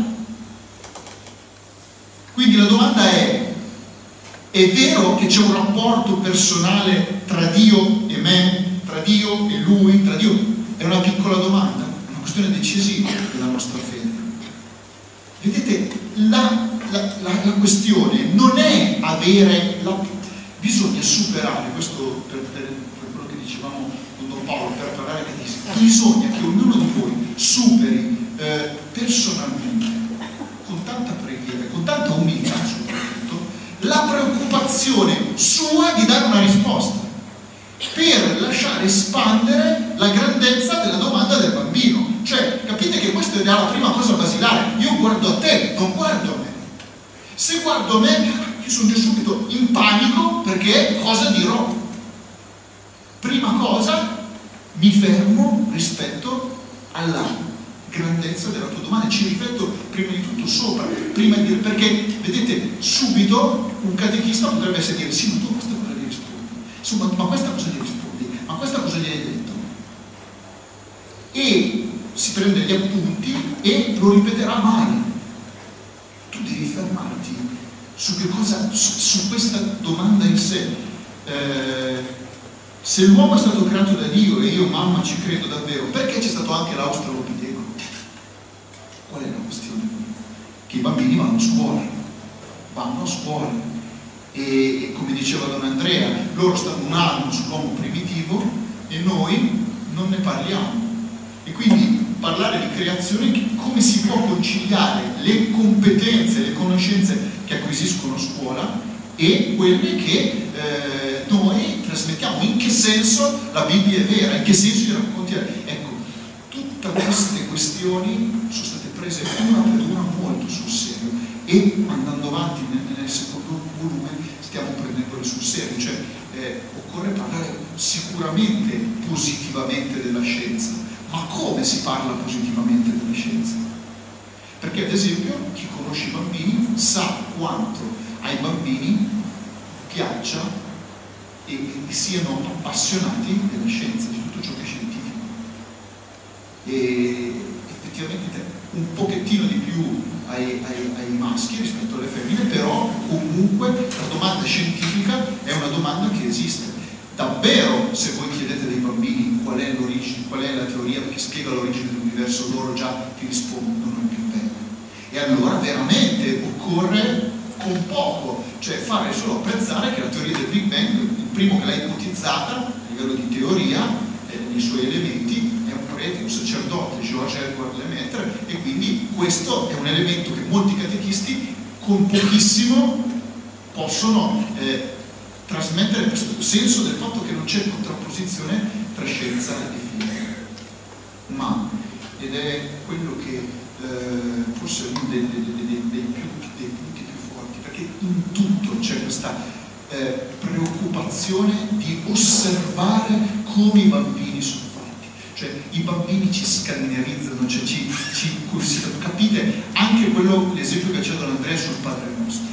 C: Quindi la domanda è: è vero che c'è un rapporto personale tra Dio e me, tra Dio e Lui, tra Dio? È una piccola domanda, è una questione decisiva della nostra fede. Vedete, la La, la, la questione non è avere la, bisogna superare questo per, per, per quello che dicevamo con Don Paolo, per parlare che bisogna che ognuno di voi superi eh, personalmente, con tanta preghiera, con tanta umiltà soprattutto, la preoccupazione sua di dare una risposta, per lasciare espandere la grandezza della domanda del bambino. Cioè, capite che questa è la prima cosa basilare. Io guardo a te, non guardo a me. Se guardo me, io sono già subito in panico, perché cosa dirò? Prima cosa, mi fermo rispetto alla grandezza della tua domanda, ci rifletto prima di tutto sopra, prima di dire, perché vedete, subito un catechista potrebbe essere dire, sì, ma tu questa cosa gli rispondi, sì, ma, ma questa cosa gli rispondi, ma questa cosa gli hai detto? E si prende gli appunti e lo ripeterà male. Tu devi fermarti su che cosa, su, su questa domanda in sé. Eh, se l'uomo è stato creato da Dio e io mamma ci credo davvero, perché c'è stato anche l'australopiteco? Qual è la questione? Che i bambini vanno a scuola, vanno a scuola e, e come diceva Don Andrea, loro stanno un anno sull'uomo primitivo e noi non ne parliamo. E quindi parlare di creazione, come si può conciliare le competenze, le conoscenze che acquisiscono a scuola e quelle che eh, noi trasmettiamo, in che senso la Bibbia è vera, in che senso i racconti. Ecco, tutte queste questioni sono state prese una per una molto sul serio e andando avanti nel, nel secondo volume stiamo prendendole sul serio, cioè eh, occorre parlare sicuramente positivamente della scienza, ma come si parla positivamente della scienza? Perché ad esempio chi conosce i bambini sa quanto ai bambini piaccia e, e siano appassionati della scienza, di tutto ciò che è scientifico. E effettivamente un pochettino di più ai, ai, ai maschi rispetto alle femmine, però comunque la domanda scientifica è una domanda che esiste. Davvero, se voi chiedete dei bambini qual è l'origine, qual è la teoria che spiega l'origine dell'universo, loro già ti rispondono il più bello. E allora veramente occorre con poco, cioè fare solo apprezzare che la teoria del Big Bang, il primo che l'ha ipotizzata a livello di teoria, eh, nei suoi elementi, è un prete, un sacerdote, George Edward Lemaitre, e quindi questo è un elemento che molti catechisti con pochissimo possono eh, trasmettere questo senso del fatto che non c'è contrapposizione tra scienza e fede. Ma, ed è quello che eh, forse è uno dei, dei, dei, dei, più, dei punti più forti, perché in tutto c'è questa eh, preoccupazione di osservare come i bambini sono fatti. Cioè i bambini ci scannerizzano, cioè ci, ci capite anche quello, l'esempio che c'è da Andrea sul Padre Nostro.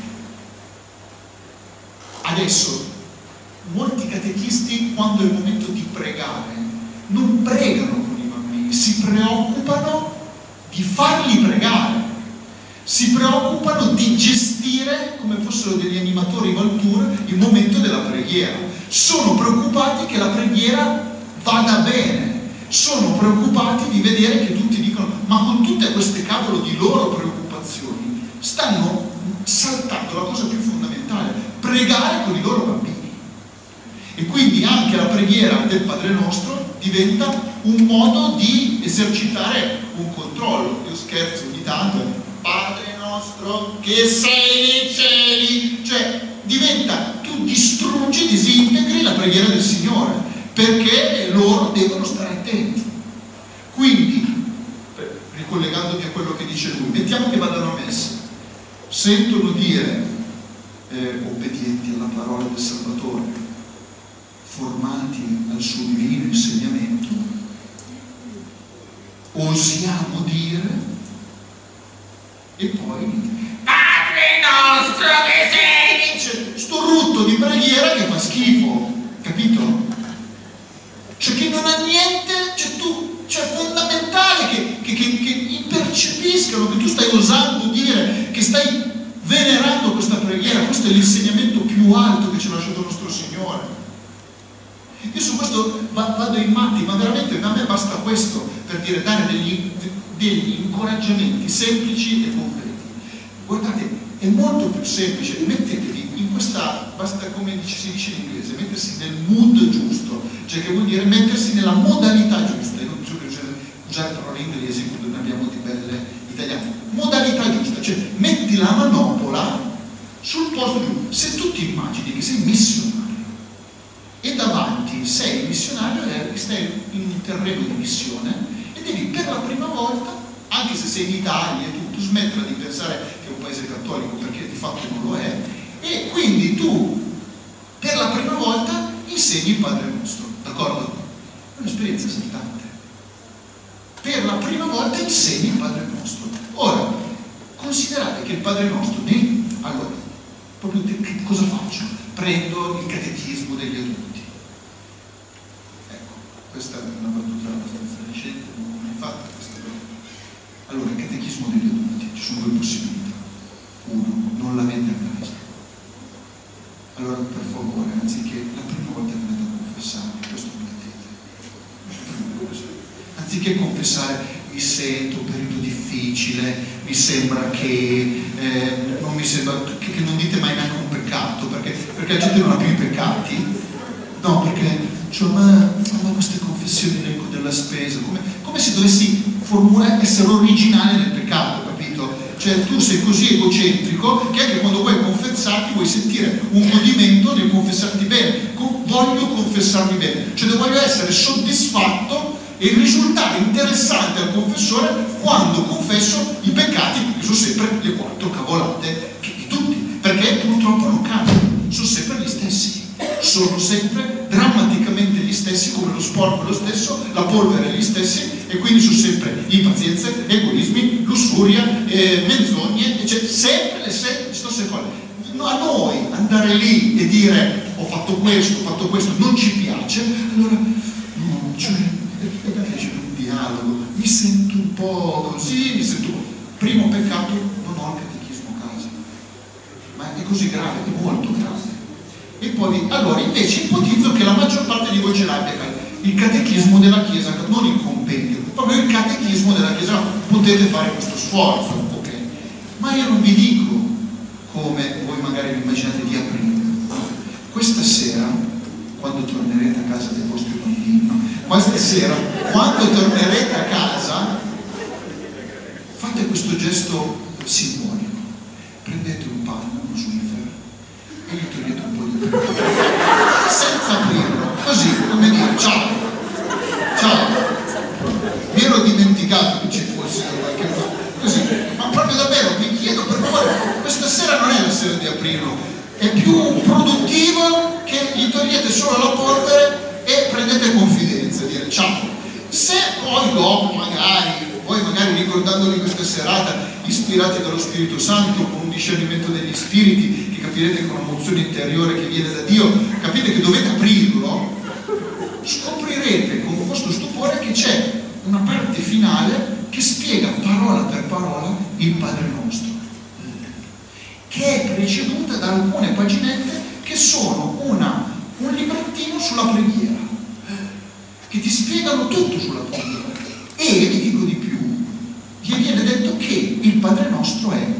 C: Adesso, molti catechisti, quando è il momento di pregare, non pregano con i bambini, si preoccupano di farli pregare, si preoccupano di gestire, come fossero degli animatori Valtour, il momento della preghiera. Sono preoccupati che la preghiera vada bene, sono preoccupati di vedere che tutti dicono, ma con tutte queste cavolo di loro preoccupazioni, stanno saltando la cosa più fondamentale, pregare con i loro bambini. E quindi anche la preghiera del Padre Nostro diventa un modo di esercitare un controllo. Io scherzo ogni tanto, Padre Nostro che sei nei cieli, cioè diventa, tu distruggi, disintegri la preghiera del Signore, perché loro devono stare attenti. Quindi, ricollegandomi a quello che dice lui, mettiamo che vadano a messa, sentono dire eh, obbedienti alla parola del Salvatore, formati al suo divino insegnamento, osiamo dire, e poi Padre Nostro che sei, c'è sto rutto di preghiera che fa schifo, capito? Cioè che non ha niente, cioè tu, cioè fondamentale che, che, che, che percepiscano che tu stai osando dire, che stai venerando questa preghiera. Questo è l'insegnamento più alto che ci ha lasciato il nostro Signore. Io su questo vado in matti, ma veramente a me basta questo per dire, dare degli, degli incoraggiamenti semplici e concreti. Guardate, è molto più semplice, mettetevi in questa, basta come si dice in inglese, mettersi nel mood giusto, cioè che vuol dire mettersi nella modalità giusta. Io non bisogna usare parole inglesi, quando ne abbiamo di belle italiane. Modalità giusta, cioè metti la manopola sul posto giusto. Se tu ti immagini che sei missionario e davanti sei missionario e stai in un terreno di missione e devi per la prima volta, anche se sei in Italia e tutto, smettere di pensare che è un paese cattolico, perché di fatto non lo è, e quindi tu per la prima volta insegni il Padre Nostro, d'accordo? un'esperienza esaltante. Per la prima volta insegni il Padre Nostro. Ora, considerate che il Padre Nostro, nel, allora, proprio che cosa faccio? Prendo il catechismo degli adulti. Ecco, questa è una battuta abbastanza recente, non l'ho mai fatta questa battuta. Allora, il catechismo degli adulti, ci sono due possibilità. Uno, non l'avete a casa. Allora, per favore, anziché la prima volta che andate a confessare, questo lo mettete. Anziché confessare, mi sento un periodo difficile, mi sembra che eh, non mi sembra che, che non dite mai neanche un peccato, perché, perché la gente non ha più i peccati. No, perché cioè, ma, ma queste confessioni nel della spesa, come, come se dovessi formulare, essere originale nel peccato, capito? Cioè tu sei così egocentrico che anche quando vuoi confessarti vuoi sentire un godimento nel confessarti bene. Con, voglio confessarmi bene, cioè voglio essere soddisfatto e risultare interessante al confessore quando confesso i peccati, che sono sempre le quattro cavolate di tutti, perché purtroppo non cambiano, sono sempre gli stessi, sono sempre drammaticamente gli stessi, come lo sport è lo stesso, la polvere è gli stessi, e quindi sono sempre impazienze, egoismi, lussuria, eh, menzogne, cioè sempre le stesse cose. A noi andare lì e dire ho fatto questo, ho fatto questo, non ci piace, allora no, cioè c'è un dialogo, mi sento un po' così, mi sento un po'. Primo peccato, non ho il catechismo a casa, ma è così grave, è molto grave. E poi, allora invece ipotizzo che la maggior parte di voi ce l'abbia il catechismo della Chiesa, non il compendio, proprio il catechismo della Chiesa, potete fare questo sforzo, ok? Ma io non vi dico come voi magari vi immaginate di aprire. Questa sera, quando tornerete a casa dei vostri bambini, no? Questa sera, quando tornerete a casa, fate questo gesto simbolico. Prendete un panno, uno Swiffer, e gli togliete un po' di pepe. Senza aprirlo, così, come dire, ciao, ciao. Mi ero dimenticato che ci fosse qualche cosa, così. Ma proprio davvero, vi chiedo per favore, questa sera non è la sera di aprirlo, è più produttivo che gli togliete solo la polvere e prendete confidenza, dire ciao. Se poi dopo magari, voi magari ricordandoli questa serata, ispirati dallo Spirito Santo, con un discernimento degli spiriti, che capirete con una mozione interiore che viene da Dio, capite che dovete aprirlo, scoprirete con vostro stupore che c'è una parte finale che spiega parola per parola il Padre Nostro, che è preceduta da alcune paginette che sono una, un librettino sulla preghiera, che ti spiegano tutto sulla preghiera. E vi dico di più, gli viene detto che il Padre Nostro è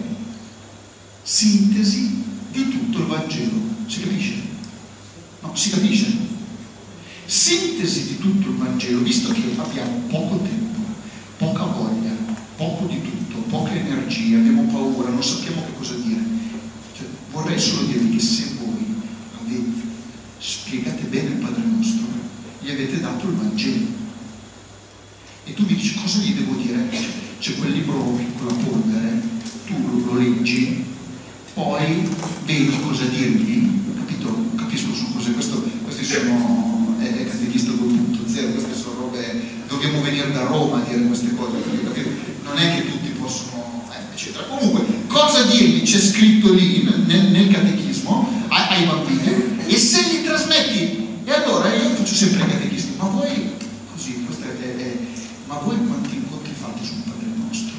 C: sintesi di tutto il Vangelo. Si capisce? No, si capisce? Sintesi di tutto il Vangelo, visto che abbiamo poco tempo, poca voglia, poco di tutto, poca energia, abbiamo paura, non sappiamo che cosa dire. Cioè, vorrei solo dirvi che se voi avete, spiegate bene il Padre Nostro, gli avete dato il Vangelo. E tu mi dici cosa gli devo dire? C'è quel libro con la polvere, tu lo, lo leggi, poi vedi cosa dirgli, capito? Capisco, sono cose, questo, questi sono, è, è catechista due punto zero, queste sono robe, dobbiamo venire da Roma a dire queste cose, capito? Non è che tutti possono, eh, eccetera. Comunque, cosa dirgli c'è scritto lì nel, nel catechismo ai, ai bambini, e se gli trasmetti, e allora io faccio sempre il catechismo, ma voi, così, questo è, è, è ma voi quanti incontri fate sul Padre Nostro?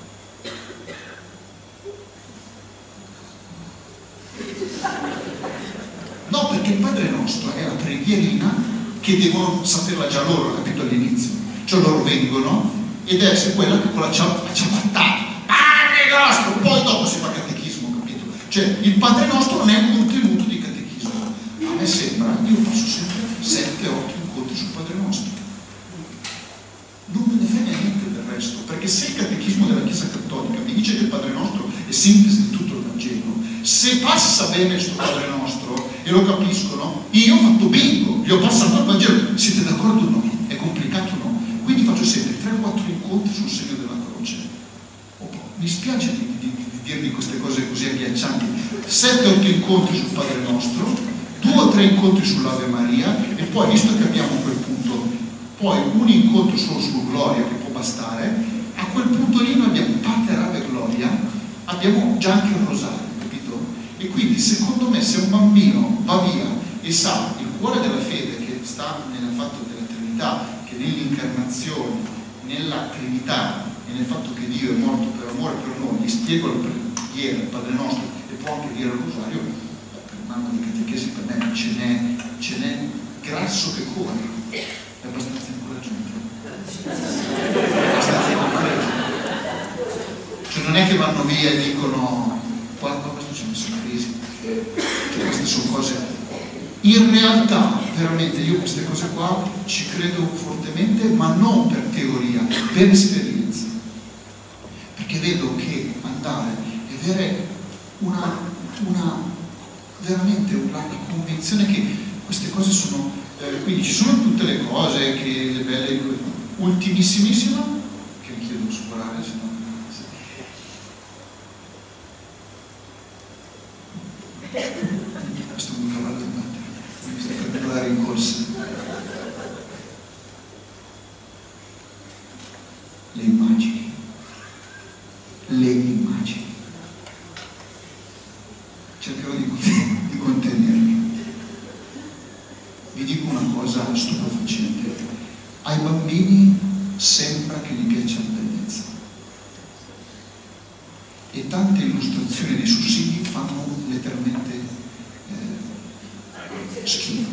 C: No, perché il Padre Nostro è la preghierina che devono saperla già loro, capito, all'inizio. Cioè loro vengono ed è quella che con la ciabattata, Padre Nostro, poi dopo si fa catechismo, capito? Cioè il Padre Nostro non è un contenuto di catechismo. A me sembra, io faccio sempre sette otto incontri sul Padre Nostro. Non me ne frega niente del resto, perché se il catechismo della Chiesa Cattolica mi dice che il Padre Nostro è sintesi di tutto il Vangelo, se passa bene questo Padre Nostro e lo capiscono, io ho fatto bingo, gli ho passato il Vangelo. Siete d'accordo o no? È complicato o no? Quindi faccio sempre tre quattro incontri sul segno della croce. Oh, mi spiace di, di, di dirvi queste cose così agghiaccianti. sette otto incontri sul Padre Nostro, due o tre incontri sull'Ave Maria, e poi, visto che abbiamo quel punto, poi un incontro solo su Gloria che può bastare, a quel punto lì noi abbiamo Pater Ave Gloria, abbiamo già anche il rosario, capito? E quindi secondo me se un bambino va via e sa il cuore della fede che sta nel fatto della Trinità, che nell'incarnazione, nella Trinità e nel fatto che Dio è morto per amore per noi, gli spiego la preghiera, il Padre Nostro, e può anche dire il rosario, per un anno di catechesi per me ce n'è, ce n'è grasso che corre, è abbastanza incoraggiante. Abbastanza incoraggiante. Cioè non è che vanno via e dicono qua, qua questo ci ha messo in crisi, cioè, queste sono cose. In realtà, veramente, io queste cose qua ci credo fortemente, ma non per teoria, per esperienza. Perché vedo che andare e avere una, una veramente una convinzione che queste cose sono, eh, quindi ci sono tutte le cose, che le belle, ultimissimissima, che mi chiedo superare, se no. Questo è un cavallo di battere, mi sta facendo andare in corsa. Le immagini, le immagini. Cercherò di, di contenermi. Vi dico una cosa stupefacente: ai bambini sembra che gli piaccia la bellezza, e tante illustrazioni dei sussidi fanno letteralmente eh, schifo.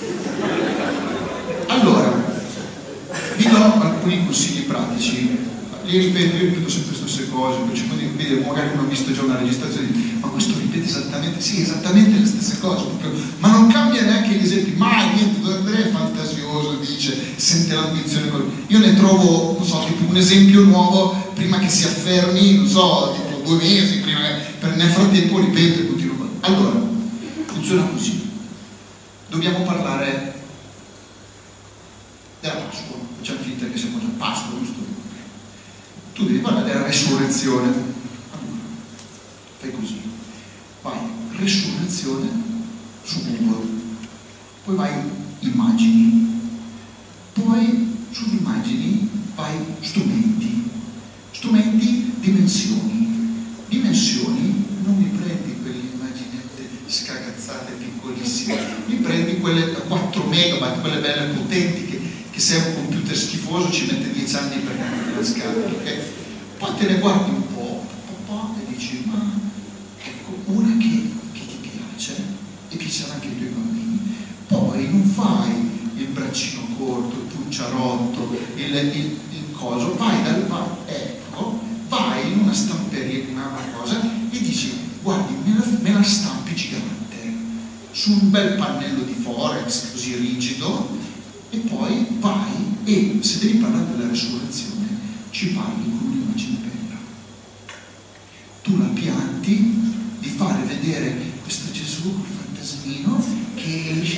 C: Allora vi do alcuni consigli pratici, li ripeto, io ripeto sempre le stesse cose, poi magari uno ha visto già una registrazione e dice ma questo ripete esattamente, sì, esattamente le stesse cose, proprio, ma non cambia neanche gli esempi, mai niente. Andrea è fantasioso, dice, sente l'ambizione, io ne trovo, non so, tipo un esempio nuovo prima che si affermi, non so, tipo due mesi prima, per, nel frattempo ripeto e continuo. Allora, funziona così: dobbiamo parlare della Pasqua, facciamo finta che siamo già a Pasqua, giusto? Tu devi parlare della resurrezione. Allora, fai così, vai, resurrezione su Google, poi vai immagini, poi sulle immagini vai strumenti, strumenti, dimensioni, dimensioni, non mi prendi quelle immaginette scagazzate piccolissime, mi prendi quelle da quattro megabyte, quelle belle potenti che, che se è un computer schifoso ci mette dieci anni per te la scarica, okay? Poi te ne guardi un po', un po' e dici ma ecco una che, che ti piace e piacerà anche ai tuoi bambini. Poi non fai il braccino corto, il punciarotto, il, il, il coso, vai dal vai, ecco, vai in una stamperia, in una cosa, e dici guardi, me la, me la stampi gigante su un bel pannello di Forex così rigido, e poi vai e se devi parlare della resurrezione ci parli con un'immagine bella, tu la pianti, di fare vedere questo Gesù col fantasmino che dice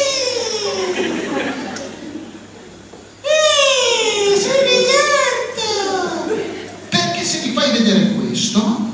C: eeeh sono risorto, perché se mi fai vedere questo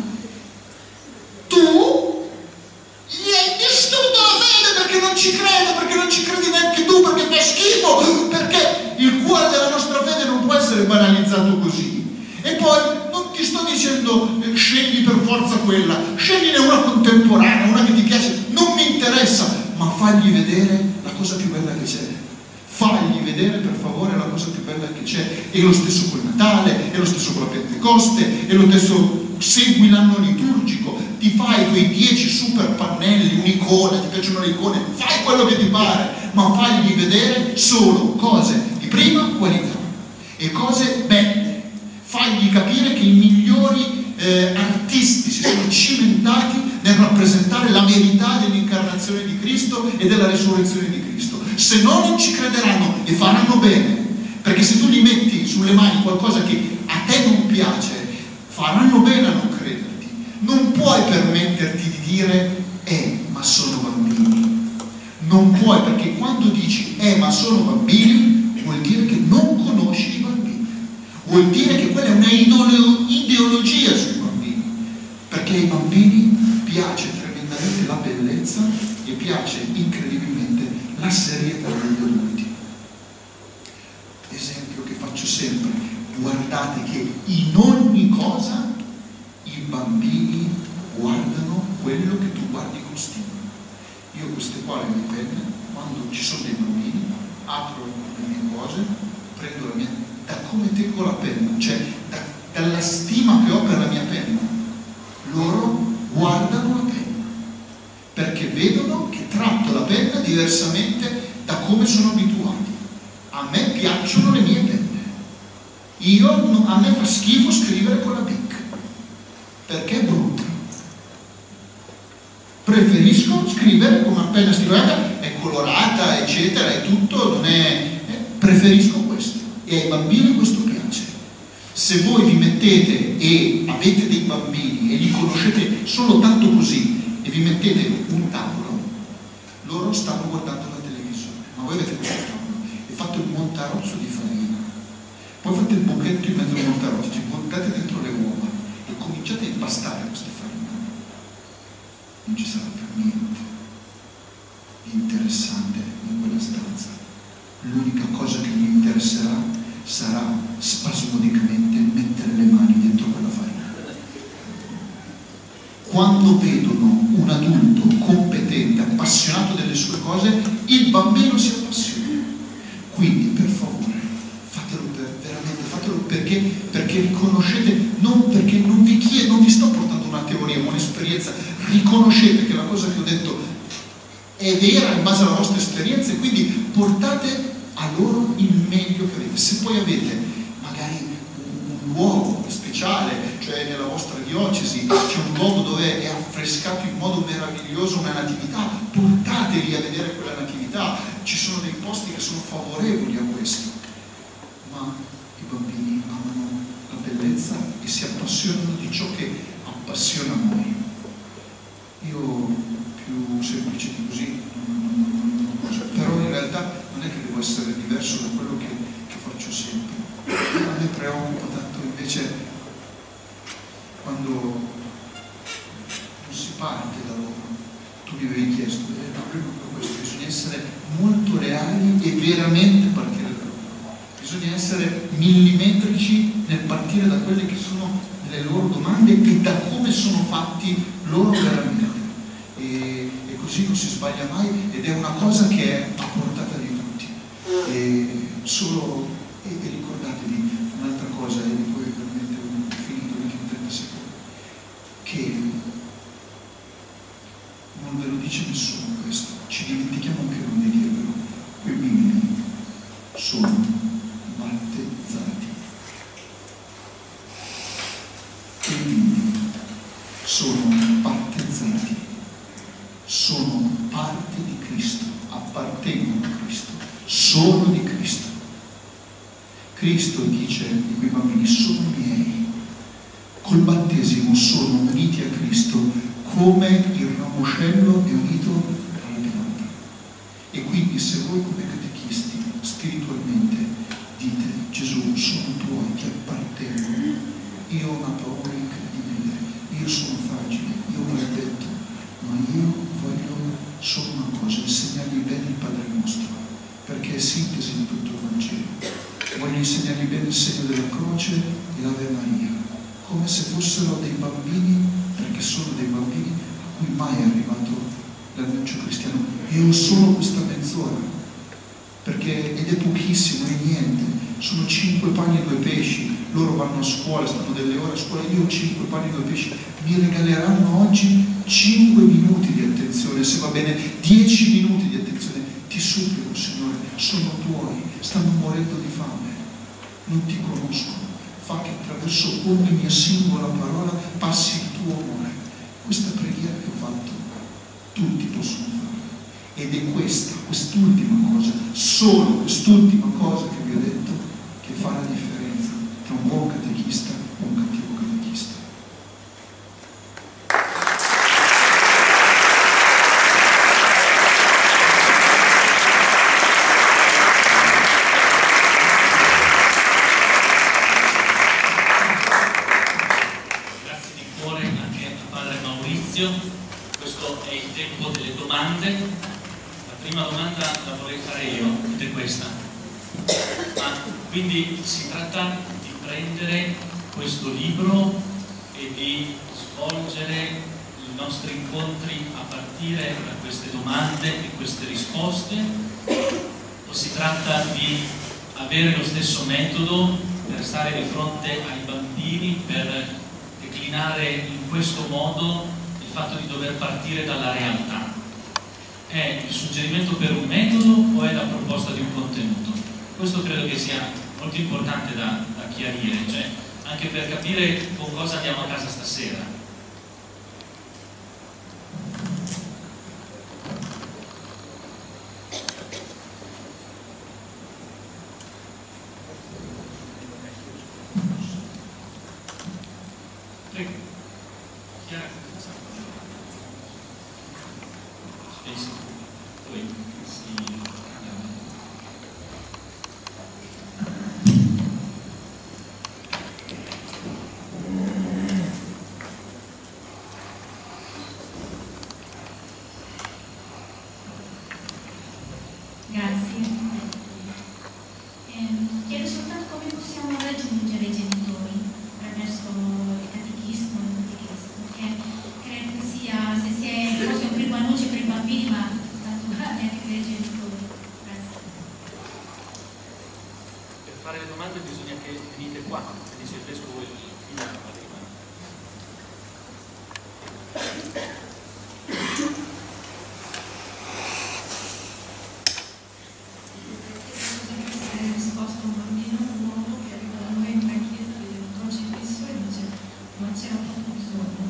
C: tu gli hai distrutto la fede, perché non ci credo, perché non ci credi neanche tu, perché fa schifo, perché il cuore della nostra fede non può essere banalizzato così. E poi non ti sto dicendo eh, scegli per forza quella, scegliene una contemporanea, una che ti piace, non mi interessa, ma fagli vedere la cosa più bella che c'è, fagli vedere per favore la cosa più bella che c'è. E lo stesso col Natale, e lo stesso con la Pentecoste, e lo stesso segui l'anno liturgico, ti fai quei dieci super pannelli, un'icona, ti piacciono le icone, fai quello che ti pare, ma fagli vedere solo cose di prima qualità e cose belle. Fagli capire che i migliori eh, artisti si sono cimentati nel rappresentare la verità dell'incarnazione di Cristo e della risurrezione di Cristo. Se no non ci crederanno, e faranno bene, perché se tu gli metti sulle mani qualcosa che a te non piace, faranno bene a non crederti. Non puoi permetterti di dire eh ma sono bambini, non puoi, perché quando dici eh ma sono bambini vuol dire che non conosci i bambini, vuol dire che quella è una ideologia sui bambini, perché ai bambini piace tremendamente la bellezza e piace incredibilmente la serietà degli adulti. sempre, guardate che in ogni cosa i bambini guardano quello che tu guardi con stima. Io queste qua le mie penne, quando ci sono dei bambini, apro le mie cose, prendo la mia, da come tengo la penna, cioè da, dalla stima che ho per la mia penna, loro guardano la penna, perché vedono che tratto la penna diversamente da come sono abituati. A me piacciono le mie penne, io, a me fa schifo scrivere con la Bic, perché è brutta. Preferisco scrivere con una penna stilata, è colorata, eccetera, è tutto, non è... Eh, preferisco questo, e ai bambini questo piace. Se voi vi mettete e avete dei bambini e li conoscete solo tanto così e vi mettete un tavolo, loro stanno guardando la televisione, ma voi avete questo tavolo e fate un montarozzo di farina, poi fate il bocchetto in mezzo al montarozzo, ci buttate dentro le uova e cominciate a impastare questa farina. Non ci sarà più niente di interessante in quella stanza. L'unica cosa che gli interesserà sarà spasmodicamente mettere le mani dentro quella farina. Quando vedono un adulto competente, appassionato delle sue cose, il bambino si appassiona. Quindi per favore fatelo per, veramente fatelo perché, perché riconoscete, non perché non vi chiedo, non vi sto portando una teoria, un'esperienza, riconoscete che la cosa che ho detto è vera in base alla vostra esperienza e quindi portate a loro il meglio che avete. Se poi avete magari un, un luogo speciale, cioè nella vostra diocesi c'è un luogo dove è affrescato in modo meraviglioso una natività, portateli a vedere quella natività, ci sono dei posti che sono favorevoli a questo, ma i bambini amano la bellezza e si appassionano di ciò che appassiona noi. Io più semplice di così non posso, però in realtà non è che devo essere diverso da quello che, che faccio sempre. A me preoccupa tanto invece quando non si parte da loro. Tu mi avevi chiesto, eh, no, proprio questo, bisogna essere molto reali e veramente partire da loro. Bisogna essere millimetrici nel partire da quelle che sono le loro domande e da come sono fatti loro veramente. E, e così non si sbaglia mai ed è una cosa che è a portata di tutti. E solo e, e ricordatevi un'altra cosa, e poi veramente ho finito anche in trenta secondi, che non ve lo dice nessuno questo, ci dimentichiamo anche noi di dirvelo. Quei bambini sono battezzati. Quei bambini sono battezzati, sono parte di Cristo, appartengono a Cristo, sono di Cristo. Cristo dice di quei bambini sono miei, col battesimo sono uniti a Cristo come il ramoscello è unito alla pianta. E quindi se voi come catechisti spiritualmente dite Gesù sono tuoi, ti appartengono, io ho una paura incredibile, io sono fragile, io ho l'ho detto, ma io voglio solo una cosa, insegnargli bene il Padre nostro, perché è sintesi di tutto il Vangelo. Voglio insegnargli bene il segno della croce e l'Ave Maria, come se fossero dei bambini, perché sono dei bambini a cui mai è arrivato l'annuncio cristiano. Io ho solo questa mezz'ora, perché ed è pochissimo, è niente, sono cinque pani e due pesci, loro vanno a scuola, stanno delle ore a scuola, io ho cinque pani e due pesci, mi regaleranno oggi cinque minuti di attenzione, se va bene dieci minuti di attenzione. Ti supplico, Signore, sono tuoi, stanno morendo di fame, non ti conoscono, fa che attraverso ogni mia singola parola passi il tuo amore. Questa preghiera che ho fatto tutti possono fare, ed è questa, quest'ultima cosa, solo quest'ultima cosa che vi ho detto, che fa la differenza tra un buon catechista e un cattivo catechista.
A: Questo è il tempo delle domande. La prima domanda la vorrei fare io, ed è questa. Ma Quindi si tratta di prendere questo libro e di svolgere i nostri incontri a partire da queste domande e queste risposte, o si tratta di avere lo stesso metodo per stare di fronte ai bambini, per declinare in questo modo il fatto di dover partire dalla realtà? È il suggerimento per un metodo o è la proposta di un contenuto? Questo credo che sia molto importante da, da chiarire, cioè anche per capire con cosa andiamo a casa stasera. Prego. Chiara, cosa? Penso. Poi si...
D: Grazie. Eh, chiedo soltanto come possiamo raggiungere i genitori attraverso il catechismo, il catechismo, perché credo che sia, se si è forse un primo annuncio per i bambini, ma naturale anche per i genitori. Grazie.
A: Per fare le domande bisogna che venite qua, quindi se il vescovo il figlio arriva.
D: Risposto un bambino nuovo che arriva da noi in chiesa del crocifisso e dice ma c'era proprio bisogno.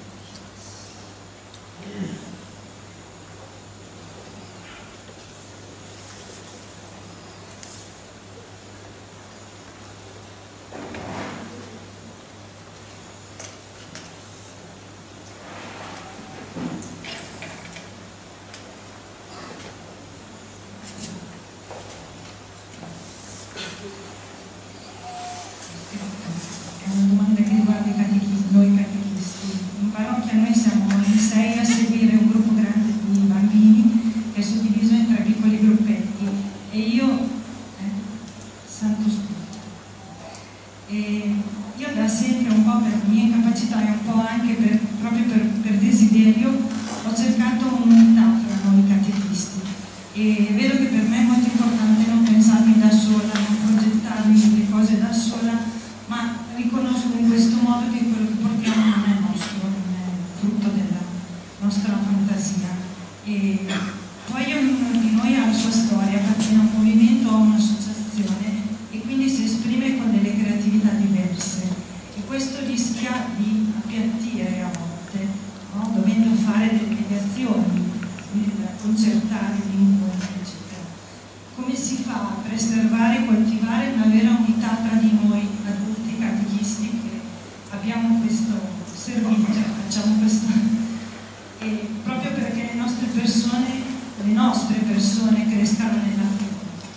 D: È una domanda che riguarda i catechisti, noi catechisti. In parrocchia noi siamo in sei a seguire un gruppo grande di bambini che è suddiviso in tre piccoli gruppetti e io, eh, Santo Spirito, e io da sempre un po' per mia incapacità e un po' anche per, proprio per, per desiderio ho cercato un'unità tra noi catechisti e vedo che per me è molto importante non pensarmi da sola, non progettarmi le cose da sola, ma riconosco in questo modo che quello che portiamo non è nostro, non è frutto della nostra fantasia. E poi ognuno di noi ha la sua storia, appartiene a un movimento o a un'associazione e quindi si esprime con delle creatività diverse e questo rischia di appiattire a volte, no? Dovendo fare delle mediazioni, concertare gli incontri, eccetera. Come si fa a preservare e coltivare una vera unità tra di noi adulti catechisti che abbiamo questo servizio, facciamo questo, e proprio perché le nostre persone, le nostre persone crescano nella fede.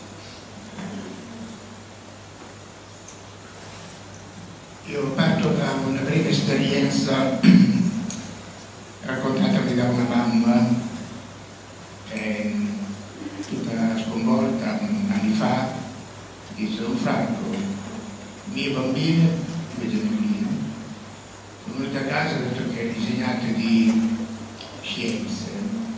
E: Io parto da una breve esperienza raccontatami da una mamma eh, tutta sconvolta anni fa, dice: Don Franco, i miei bambini, due gemellini, sono venuti a casa e hanno detto che è insegnante di scienze.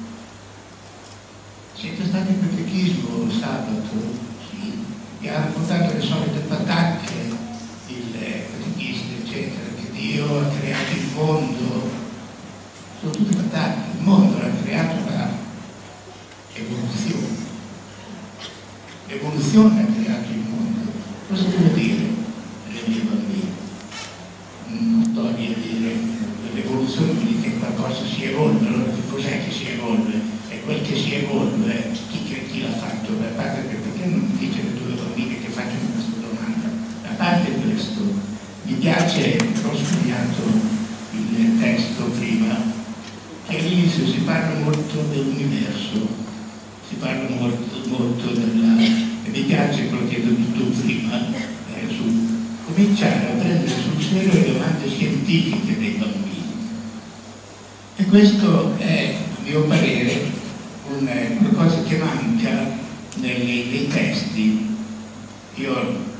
E: Siete stati in catechismo sabato? Sì. Mi ha raccontato le solite patacche, il catechista, eccetera, che Dio ha creato il mondo. Sono tutte patacche, il mondo l'ha creato da evoluzione. L'evoluzione ha creato il mondo. Cosa vuol dire le mie bambine? Non sto a dire l'evoluzione, vuol dire che qualcosa si evolve. Allora che cos'è che si evolve? E quel che si evolve, chi, chi l'ha fatto? A parte che perché non dice le tue bambine che facciano questa domanda? A parte questo, mi piace, ho studiato il testo prima, che all'inizio si parla molto dell'universo, si parla molto, molto della... e mi piace quello che hai detto tu prima, eh, su cominciare a prendere sul serio le domande scientifiche dei bambini. E questo è, a mio parere, un, qualcosa che manca nei, nei testi. Io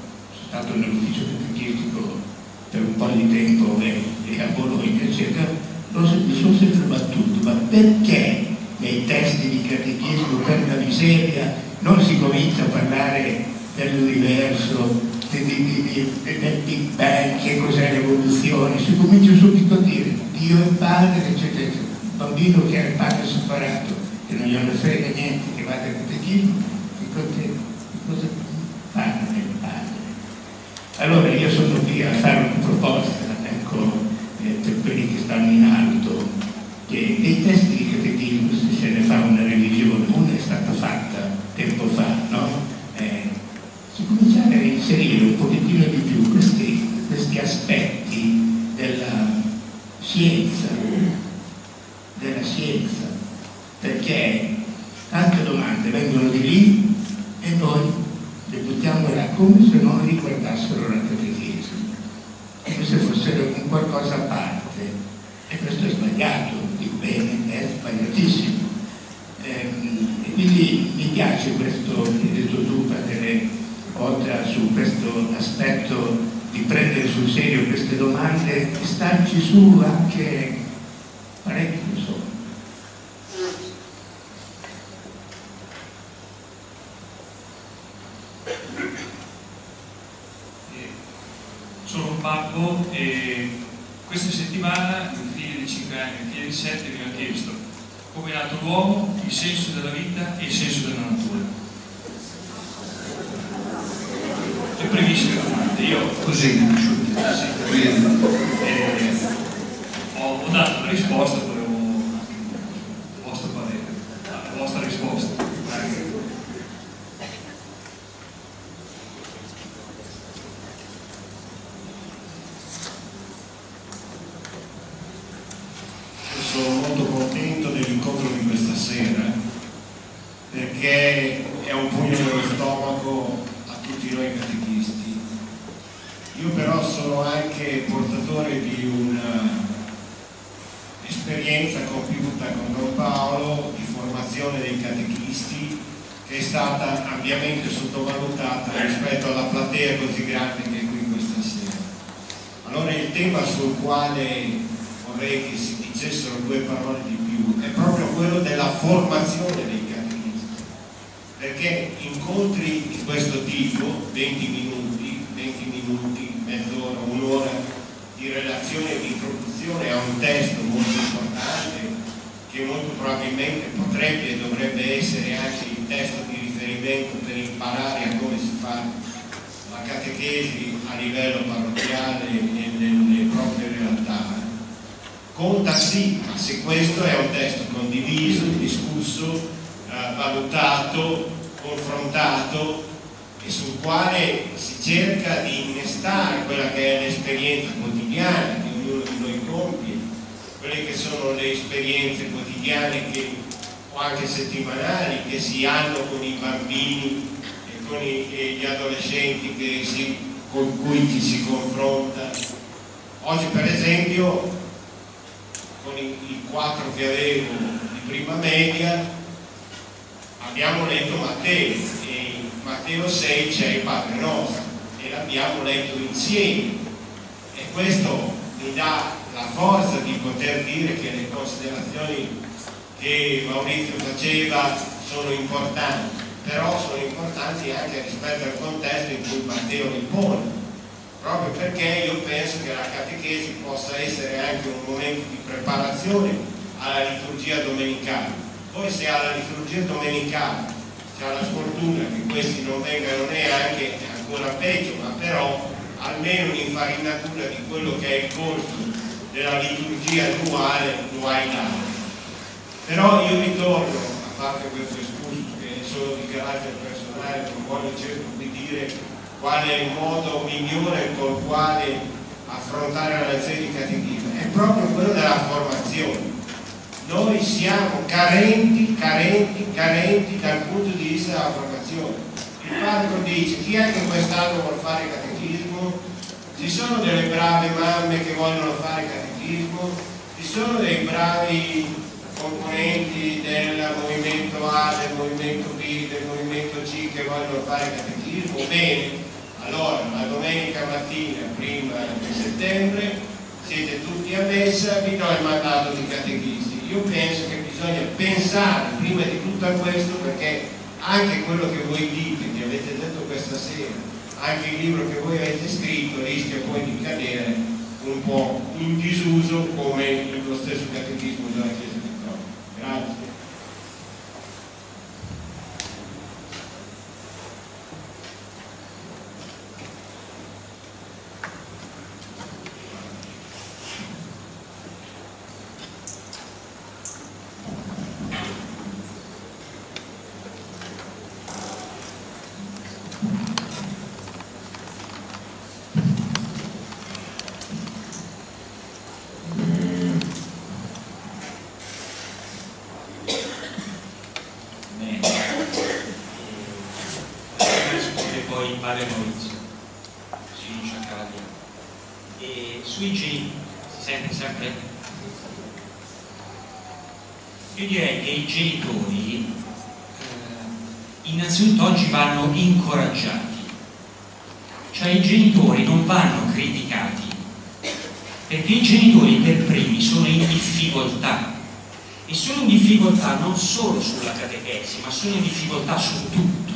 E: stato nell'ufficio catechistico per un po' di tempo e, e a Bologna, eccetera, mi sono sempre battuto, ma perché nei testi di catechismo, per la miseria, non si comincia a parlare dell'universo, del Big Bang, che cos'è l'evoluzione, si comincia subito a dire Dio è padre, eccetera, eccetera. Un bambino che ha il padre separato, che non gliene frega niente, che va al catechismo, che cosa parla del padre? Allora io sono qui a fare una proposta, ecco, eh, per quelli che stanno in alto, che dei testi di catechismo, se se ne fa una revisione, una è stata fatta tempo fa, no? Eh, si cominciare a inserire un pochettino di più questi, questi aspetti della scienza, della scienza, perché tante domande vengono di lì e noi le buttiamo là come se non riguardassero la catechismo, come se fossero un qualcosa a parte, e questo è sbagliato, dico bene, è sbagliatissimo. Ehm, e quindi mi piace questo che hai detto tu, Padre Botta, su questo aspetto di prendere sul serio queste domande e starci su anche parecchio, insomma.
F: Sono un babbo e questa settimana mio figlio di cinque anni, mio figlio di sette, mi ha chiesto come è nato l'uomo, il senso della vita e il senso della natura. Le primissime domande. Io
C: Così,
F: sì, eh, ho, ho dato la risposta, volevo anche il vostro parere, la vostra risposta.
G: Sono molto contento dell'incontro di questa sera, perché è un pugno nello stomaco a tutti noi catechisti. Io però sono anche portatore di un'esperienza compiuta con Don Paolo di formazione dei catechisti, che è stata ampiamente sottovalutata rispetto alla platea così grande che è qui questa sera. Allora il tema sul quale vorrei che si dicessero due parole di più è proprio quello della formazione dei catechisti, perché incontri di questo tipo, venti minuti, venti minuti, mezz'ora, un'ora di relazione, di introduzione a un testo molto importante, che molto probabilmente potrebbe e dovrebbe essere anche il testo di riferimento per imparare a come si fa la catechesi a livello parrocchiale e nelle proprie realtà. Conta sì, ma se questo è un testo condiviso, discusso, eh, valutato, confrontato e sul quale si cerca di innestare quella che è l'esperienza quotidiana che ognuno di noi compie, quelle che sono le esperienze quotidiane che, o anche settimanali che si hanno con i bambini e con i, e gli adolescenti che si, con cui ci si confronta. Oggi per esempio con i, i quattro che avevo di prima media abbiamo letto Matteo, e in Matteo sei c'è il Padre Nostro e l'abbiamo letto insieme, e questo mi dà la forza di poter dire che le considerazioni che Maurizio faceva sono importanti, però sono importanti anche rispetto al contesto in cui Matteo li pone, proprio perché io penso che la catechesi possa essere anche un momento di preparazione alla liturgia domenicale. Poi se alla liturgia domenicale si ha la sfortuna che questi non vengano neanche, è ancora peggio, ma però almeno un'infarinatura di quello che è il corso della liturgia annuale lo hai dato. Però io ritorno, a parte questo escurso che è solo di carattere personale, non voglio certo di dire qual è il modo migliore col quale affrontare la lezione di catechismo, è proprio quello della formazione. Noi siamo carenti, carenti, carenti dal punto di vista della formazione. Il parroco dice: chi è che quest'anno vuol fare catechismo? Ci sono delle brave mamme che vogliono fare catechismo, ci sono dei bravi componenti del movimento A, del movimento B, del movimento C che vogliono fare catechismo. Bene, allora la domenica domenica mattina, prima di settembre, siete tutti a messa, vi do il mandato di catechisti. Io penso che bisogna pensare prima di tutto a questo, perché anche quello che voi dite, che avete detto questa sera, anche il libro che voi avete scritto, rischia poi di cadere un po' in disuso come lo stesso catechismo della Chiesa Cattolica. Grazie.
B: Io direi che i genitori eh, innanzitutto oggi vanno incoraggiati, cioè i genitori non vanno criticati, perché i genitori per primi sono in difficoltà, e sono in difficoltà non solo sulla catechesi, ma sono in difficoltà su tutto.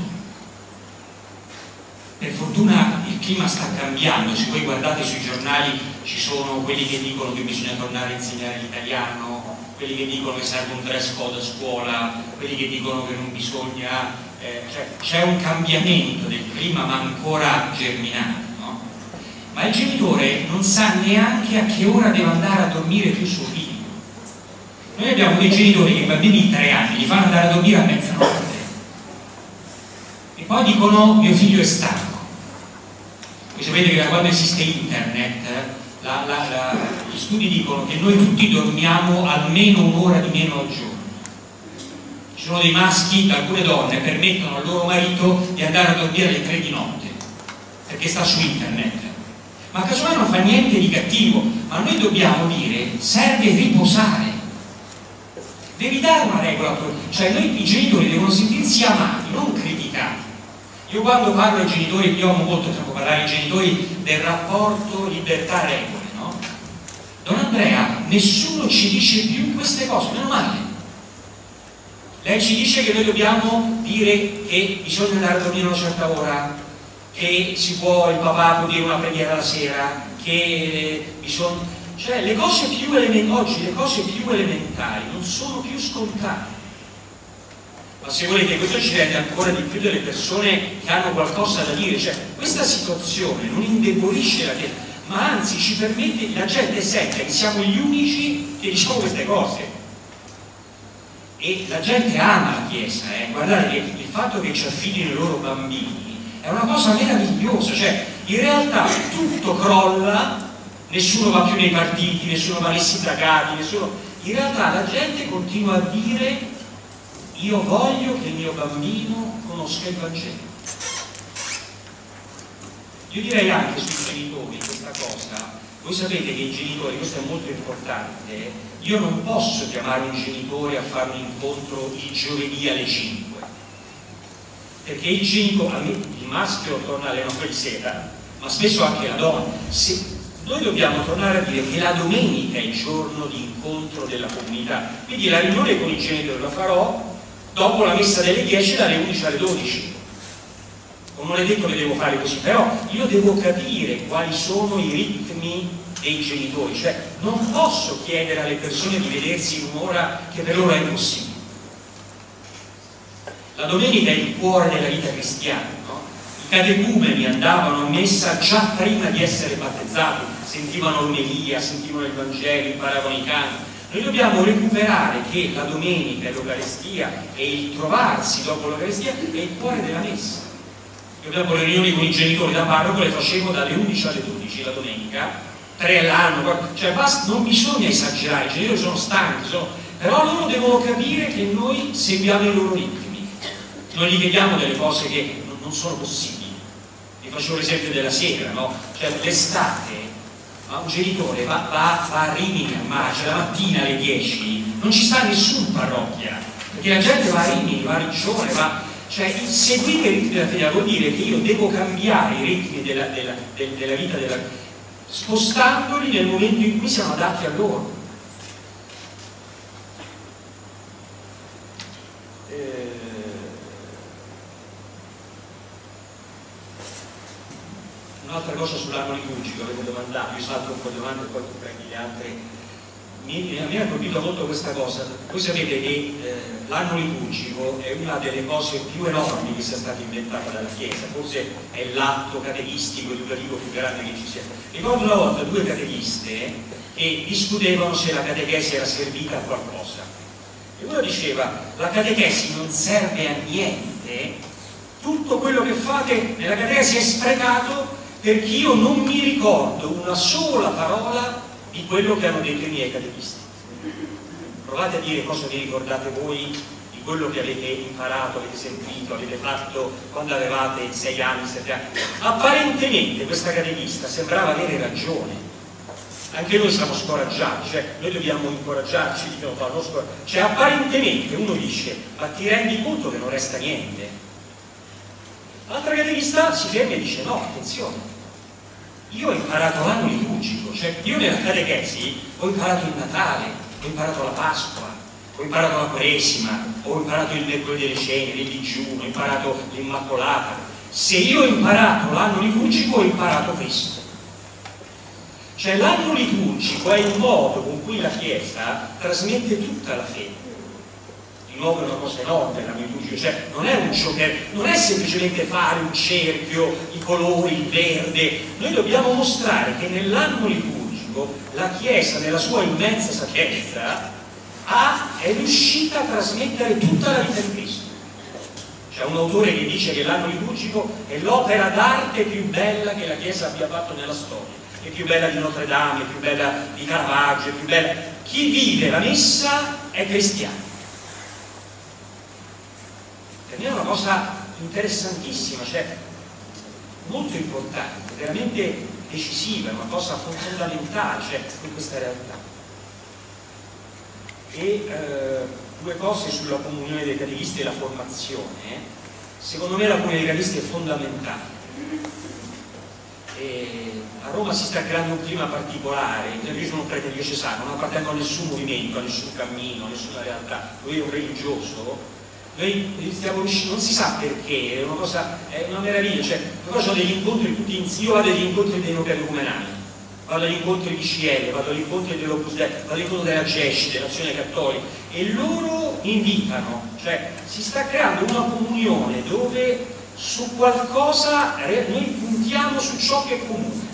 B: Per fortuna il clima sta cambiando, se voi guardate sui giornali ci sono quelli che dicono che bisogna tornare a insegnare l'italiano, quelli che dicono che serve un dress code a scuola, quelli che dicono che non bisogna, eh, cioè c'è un cambiamento del clima ma ancora germinato, no? Ma il genitore non sa neanche a che ora deve andare a dormire più suo figlio. Noi abbiamo dei genitori che i bambini di tre anni li fanno andare a dormire a mezzanotte e poi dicono mio figlio è stanco. Voi sapete che da quando esiste internet la, la, la, gli studi dicono che noi tutti dormiamo almeno un'ora di meno al giorno. Ci sono dei maschi, alcune donne permettono al loro marito di andare a dormire alle tre di notte perché sta su internet, ma casomai non fa niente di cattivo, ma noi dobbiamo dire serve riposare, devi dare una regola, cioè noi i genitori devono sentirsi amati, non criticati. Io quando parlo ai genitori, io amo molto troppo parlare ai genitori del rapporto libertà-regole, no? Don Andrea, nessuno ci dice più queste cose, meno male. Lei ci dice che noi dobbiamo dire che bisogna andare a dormire a una certa ora, che si può, il papà può dire una preghiera la sera, che bisogna... Cioè le cose più elementari, oggi le cose più elementari non sono più scontate. Ma se volete, questo ci rende ancora di più delle persone che hanno qualcosa da dire, cioè questa situazione non indebolisce la Chiesa, ma anzi ci permette, la gente sente che siamo gli unici che diciamo queste cose. E la gente ama la Chiesa, eh? Guardate che il fatto che ci affidino i loro bambini è una cosa meravigliosa, cioè in realtà tutto crolla, nessuno va più nei partiti, nessuno va nei sindacati, nessuno... in realtà la gente continua a dire io voglio che il mio bambino conosca il Vangelo. Io direi anche sui genitori questa cosa, voi sapete che i genitori, questo è molto importante, io non posso chiamare un genitore a fare un incontro il giovedì alle cinque, perché il genitore, il maschio torna alle nove di sera, ma spesso anche la donna. Se, noi dobbiamo tornare a dire che la domenica è il giorno di incontro della comunità, quindi la riunione con i genitori la farò dopo la messa delle dieci dalle undici alle dodici. O non è detto che devo fare così, però io devo capire quali sono i ritmi dei genitori, cioè non posso chiedere alle persone di vedersi in un'ora che per loro è impossibile. La domenica è il cuore della vita cristiana, no? I catecumeni andavano a messa già prima di essere battezzati, sentivano l'omelia, sentivano il Vangelo, imparavano i canti. Noi dobbiamo recuperare che la domenica e l'Eucaristia e il trovarsi dopo l'Eucaristia è il cuore della messa. Io dopo le riunioni con i genitori da parroco le facevo dalle undici alle dodici la domenica, tre all'anno, cioè basta, non bisogna esagerare, i genitori sono stanchi, sono, però loro devono capire che noi seguiamo i loro ritmi, non gli chiediamo delle cose che non, non sono possibili. Vi facevo l'esempio della sera, no? Cioè l'estate un genitore va, va, va a Rimini a Maggio, la mattina alle dieci, non ci sta nessun parrocchia, perché la gente va a Rimini, va a Riccione, va... Cioè, seguire i ritmi della fede vuol dire che io devo cambiare i ritmi della, della, della, della vita, della, spostandoli nel momento in cui siamo adatti a loro. Eh, Un'altra cosa sull'anno liturgico, avete domandato, io salto un po' di domande e poi tu prendi le altre. Mi, mi ha colpito molto questa cosa. Voi sapete che eh, l'anno liturgico è una delle cose più enormi che sia stata inventata dalla Chiesa, forse è l'atto catechistico educativo più grande che ci sia. Ricordo una volta due catechiste che discutevano se la catechesi era servita a qualcosa, e uno diceva: la catechesi non serve a niente, tutto quello che fate nella catechesi è sprecato perché io non mi ricordo una sola parola di quello che hanno detto i miei catechisti. Provate a dire cosa vi ricordate voi di quello che avete imparato, avete sentito, avete fatto quando avevate sei anni, sette anni. Apparentemente questa catechista sembrava avere ragione. Anche noi siamo scoraggiati, cioè noi dobbiamo incoraggiarci, dicono, no, non scor- cioè apparentemente uno dice: ma ti rendi conto che non resta niente? L'altra catechista si ferma e dice: no, attenzione, io ho imparato l'anno liturgico, cioè io nella catechesi ho imparato il Natale, ho imparato la Pasqua, ho imparato la Quaresima, ho imparato il mercoledì delle ceneri, il digiuno, ho imparato l'Immacolata. Se io ho imparato l'anno liturgico, ho imparato questo. Cioè l'anno liturgico è il modo con cui la Chiesa trasmette tutta la fede. Di nuovo è una cosa enorme l'anno liturgico, cioè non è un gioco, non è semplicemente fare un cerchio, i colori, il verde. Noi dobbiamo mostrare che nell'anno liturgico la Chiesa, nella sua immensa sapienza, ha, è riuscita a trasmettere tutta la vita di Cristo. C'è un autore che dice che l'anno liturgico è l'opera d'arte più bella che la Chiesa abbia fatto nella storia. È più bella di Notre Dame, è più bella di Caravaggio, è più bella. Chi vive la messa è cristiano. Per me è una cosa interessantissima, cioè molto importante, veramente decisiva, è una cosa fondamentale, cioè, in questa realtà. E eh, due cose sulla comunione dei catechisti e la formazione. Secondo me la comunione dei catechisti è fondamentale. E a Roma si sta creando un clima particolare. Io sono un prete diocesano, non appartengo a nessun movimento, a nessun cammino, a nessuna realtà. Lui è un religioso. Noi stiamo riuscendo, non si sa perché, è una cosa, è una meraviglia. Cioè, noi facciamo degli incontri tutti insieme. Io vado agli incontri dei neocatecumenali, vado agli incontri di C L, vado agli incontri dell'Opus Dei, vado all'incontro della G E S C, dell'Azione Cattolica, e loro invitano. Cioè si sta creando una comunione dove su qualcosa noi puntiamo su ciò che è comune.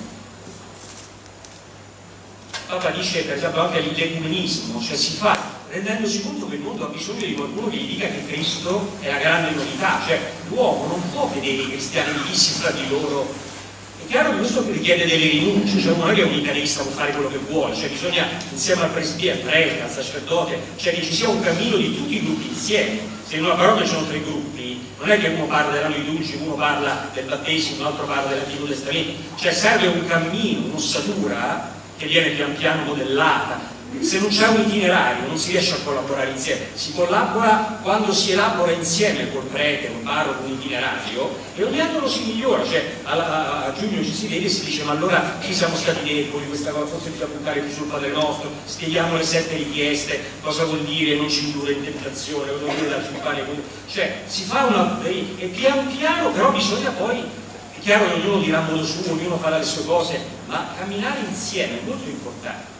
B: Papa dice per esempio anche l'ecumenismo, cioè si fa rendendosi conto che il mondo ha bisogno di qualcuno che gli dica che Cristo è la grande novità, cioè l'uomo non può vedere i cristiani divisi fra di loro. È chiaro che questo richiede delle rinunce, cioè non è che un catechista può fare quello che vuole, cioè bisogna insieme al presbítero, al prete, al sacerdote, cioè che ci sia un cammino di tutti i gruppi insieme. Se in una parola ci sono tre gruppi, non è che uno parla dell'anno liturgico, uno parla del battesimo, un altro parla dell'Antico Testamento, cioè serve un cammino, un'ossatura che viene pian piano modellata. Se non c'è un itinerario non si riesce a collaborare insieme, si collabora quando si elabora insieme col prete, col parroco, un itinerario, e ogni anno lo si migliora, cioè a, a, a giugno ci si vede e si dice: ma allora qui siamo stati deboli, questa cosa forse bisogna puntare più sul Padre Nostro, spieghiamo le sette richieste, cosa vuol dire non ci indurre in tentazione, cosa vuol dire darci il pane, cioè si fa una, e pian piano, però bisogna poi, è chiaro che ognuno dirà a modo suo, ognuno farà le sue cose, ma camminare insieme è molto importante.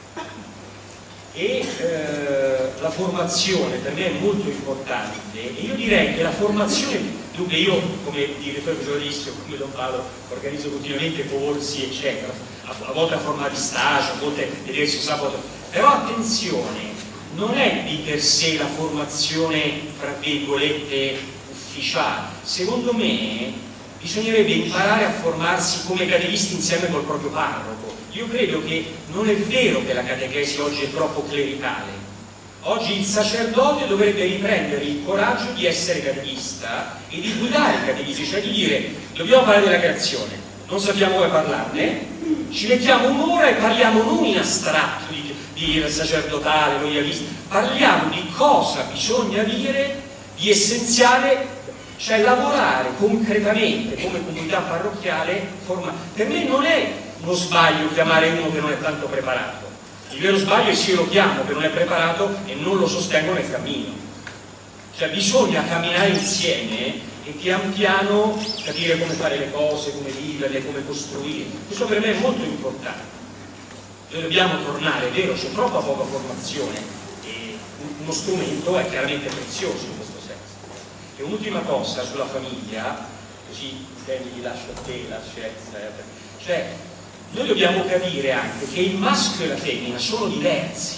B: E eh, la formazione per me è molto importante, e io direi che la formazione, dunque io come direttore giornalistico, come Don Paolo, organizzo continuamente corsi eccetera, a, a volte a forma di stage, a volte diversi sabato, però attenzione, non è di per sé la formazione tra virgolette ufficiale. Secondo me bisognerebbe imparare a formarsi come catechisti insieme col proprio parroco. Io credo che non è vero che la catechesi oggi è troppo clericale. Oggi il sacerdote dovrebbe riprendere il coraggio di essere catechista e di guidare i catechisti, cioè di dire: dobbiamo parlare della creazione, non sappiamo come parlarne, ci mettiamo un'ora e parliamo non in astratto di, di sacerdotale, loialista, parliamo di cosa bisogna dire di essenziale, cioè lavorare concretamente come comunità parrocchiale. Forma... Per me non è uno sbaglio chiamare uno che non è tanto preparato, il vero sbaglio è se io lo chiamo che non è preparato e non lo sostengo nel cammino. Cioè bisogna camminare insieme e pian piano capire come fare le cose, come viverle, come costruire. Questo per me è molto importante. Noi dobbiamo tornare, è vero, c'è troppa poca formazione e uno strumento è chiaramente prezioso in questo senso. E un'ultima cosa sulla famiglia, così temi li lascio a te la scienza, cioè noi dobbiamo capire anche che il maschio e la femmina sono diversi.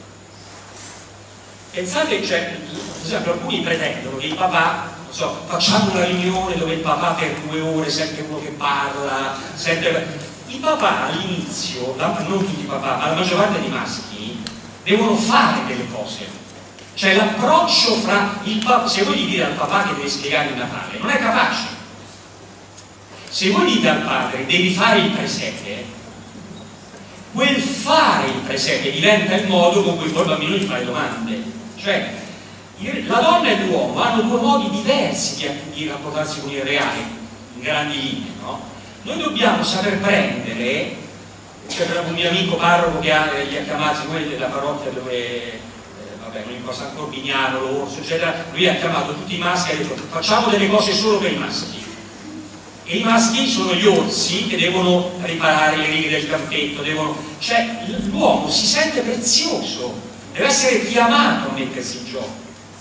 B: Pensate, cioè, per esempio, alcuni pretendono che il papà, non so, facciamo una riunione dove il papà per due ore sente uno che parla, sente... I papà all'inizio, non tutti i papà, ma la maggior parte dei maschi, devono fare delle cose. Cioè l'approccio fra il papà, se voi gli dite al papà che deve spiegare il Natale, non è capace. Se voi dite al padre devi fare il presepe, quel fare il presepe diventa il modo con cui poi il bambino gli fa le domande. Cioè la donna e l'uomo hanno due modi diversi di, di rapportarsi con il reale, in grandi linee, no? Noi dobbiamo saper prendere, c'è un mio amico parroco che ha, gli ha chiamati, come della parrocchia dove, eh, vabbè, non importa, San Corbignano, l'Orso, eccetera, lui ha chiamato tutti i maschi e ha detto facciamo delle cose solo per i maschi. E i maschi sono gli orsi che devono riparare le righe del campetto, devono... cioè l'uomo si sente prezioso, deve essere chiamato a mettersi in gioco.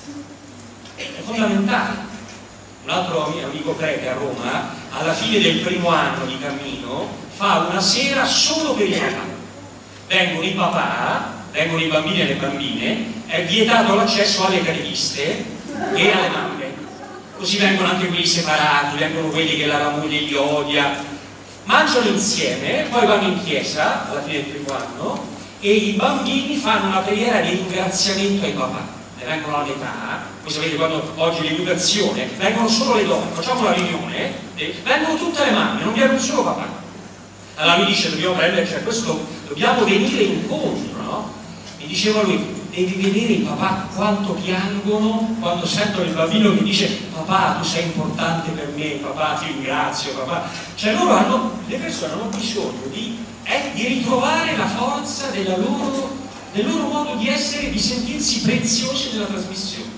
B: È fondamentale. Un altro amico prete a Roma, alla fine del primo anno di cammino, fa una sera solo per i papà. Vengono i papà, vengono i bambini e le bambine, è vietato l'accesso alle catechiste e alle mamme. Così vengono anche quelli separati, vengono quelli che la moglie li odia, mangiano insieme, poi vanno in chiesa alla fine del primo anno e i bambini fanno una preghiera di ringraziamento ai papà. Ne vengono a metà, voi sapete quando oggi l'educazione, vengono solo le donne, facciamo una riunione, vengono tutte le mamme, non viene un solo papà. Allora lui dice dobbiamo prendere, cioè questo, dobbiamo venire incontro, no? Mi diceva lui, devi vedere i papà quanto piangono quando sentono il bambino che dice papà tu sei importante per me, papà ti ringrazio, papà. Cioè loro hanno, le persone hanno bisogno di, eh, di ritrovare la forza della loro, del loro modo di essere, di sentirsi preziosi nella trasmissione.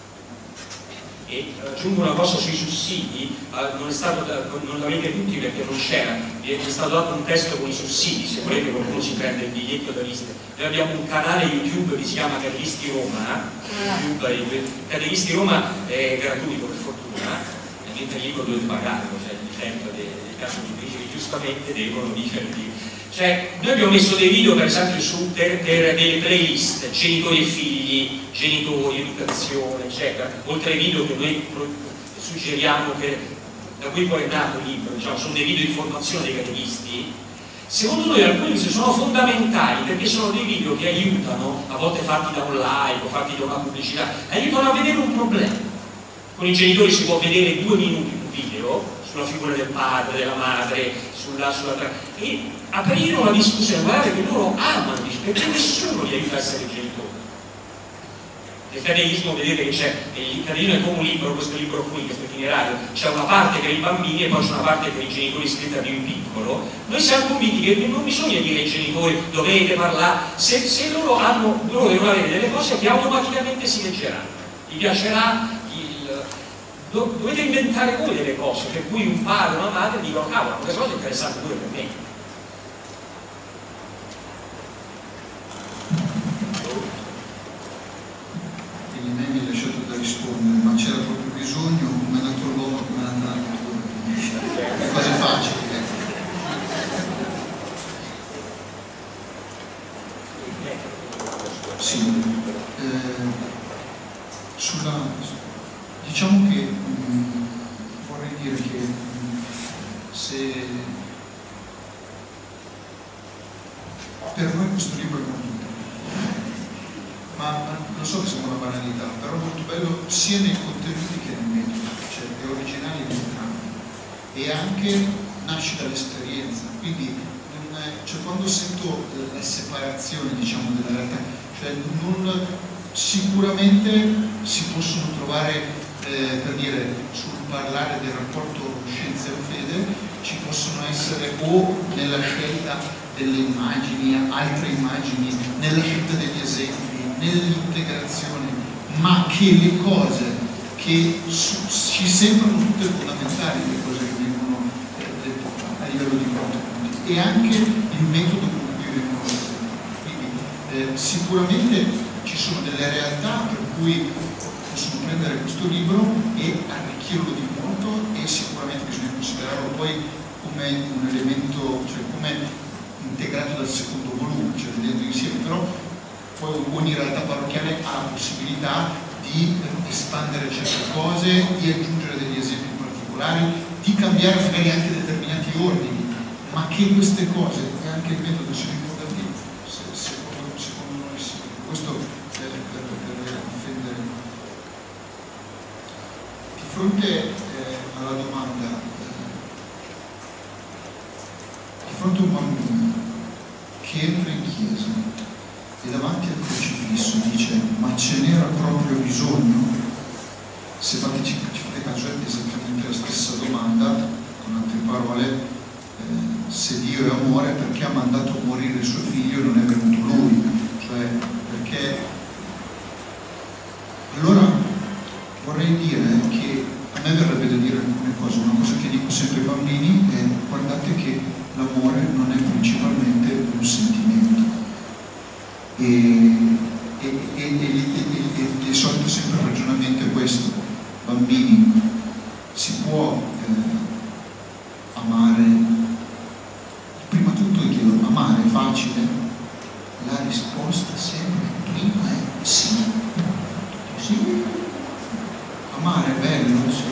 B: E aggiungo una cosa sui sussidi, non è stato da, non l'avete tutti perché non c'era, vi è stato dato un testo con i sussidi, se volete qualcuno si prende il biglietto da visita. Noi abbiamo un canale YouTube che si chiama Catechisti Roma, YouTube, Catechisti Roma è gratuito per fortuna, mentre lì lo dovete pagare, cioè il difetto dei, dei casi di che giustamente devono dire di... Cioè, noi abbiamo messo dei video per esempio su per, per delle playlist, genitori e figli, genitori, educazione, eccetera, oltre ai video che noi suggeriamo, che, da cui poi è nato il libro, diciamo, sono dei video di formazione dei catechisti. Secondo noi alcuni sono fondamentali perché sono dei video che aiutano, a volte fatti da un live o fatti da una pubblicità, aiutano a vedere un problema. Con i genitori si può vedere due minuti un video sulla figura del padre, della madre, sulla, sulla, e aprire una discussione, guardate che loro amano, perché nessuno li aiuta a essere genitori. Nel catechismo vedete che c'è, il catechismo è come un libro, questo libro qui, questo itinerario, c'è una parte per i bambini e poi c'è una parte per i genitori scritta più in piccolo. Noi siamo convinti che non bisogna dire ai genitori dovete parlare, se, se loro hanno, loro devono avere delle cose che automaticamente si leggeranno, gli piacerà. Dovete inventare voi delle cose per cui un padre o una madre dicono cavolo, questa cosa è interessante pure per me.
C: Quindi me mi ha lasciato da rispondere, ma c'era proprio bisogno, come è nato l'uomo, come è nata la natura. Le cose facili, ecco. Sì. Eh, sulla Diciamo che mh, vorrei dire che mh, se per noi questo libro è molto bello, ma, ma lo so che sembra una banalità, però è molto bello sia nei contenuti che nel metodo, cioè è originale in entrambi e anche nasce dall'esperienza, quindi non è, cioè, quando sento la separazione diciamo della realtà, cioè non, sicuramente si possono trovare eh, per dire, sul parlare del rapporto scienza e fede, ci possono essere o nella scelta delle immagini, altre immagini, nella scelta degli esempi, nell'integrazione, ma che le cose che ci sembrano tutte fondamentali, le cose che vengono eh, dette a livello di contenuti, e anche il metodo con cui vengono dette. Quindi eh, sicuramente ci sono delle realtà per cui possono prendere questo libro e arricchirlo di molto, e sicuramente bisogna considerarlo poi come un elemento, cioè come integrato dal secondo volume, cioè vedendo insieme, però poi ogni realtà parrocchiale ha la possibilità di espandere certe cose, di aggiungere degli esempi particolari, di cambiare magari anche determinati ordini, ma che queste cose e anche il metodo siano importanti, secondo, secondo noi sì. Questo per, per, per difendere. Di fronte eh, alla domanda, eh, di fronte a un bambino che entra in chiesa e davanti al crocifisso dice: ma ce n'era proprio bisogno? Se fate, ci fate caso, è esattamente la stessa domanda, con altre parole, eh, se Dio è amore, perché ha mandato a morire il suo figlio e non è venuto lui? Cioè, perché allora vorrei dire che a me verrebbe da dire alcune cose. Una cosa che dico sempre ai bambini è: guardate che l'amore non è principalmente un sentimento. E, e, e, e, e, e di solito sempre il ragionamento è questo: bambini, si può eh, amare, prima tutto io chiedo: amare è facile? La risposta sempre prima è sì. Sì. Amare è bello? Sì.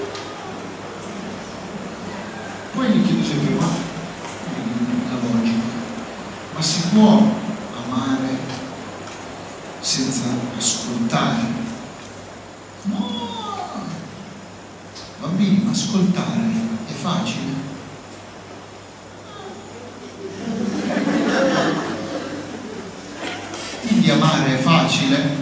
C: Poi gli chiedo sempre: ma la logica, ma si può amare senza ascoltare? No! Bambini, ma ascoltare è facile? Quindi amare è facile?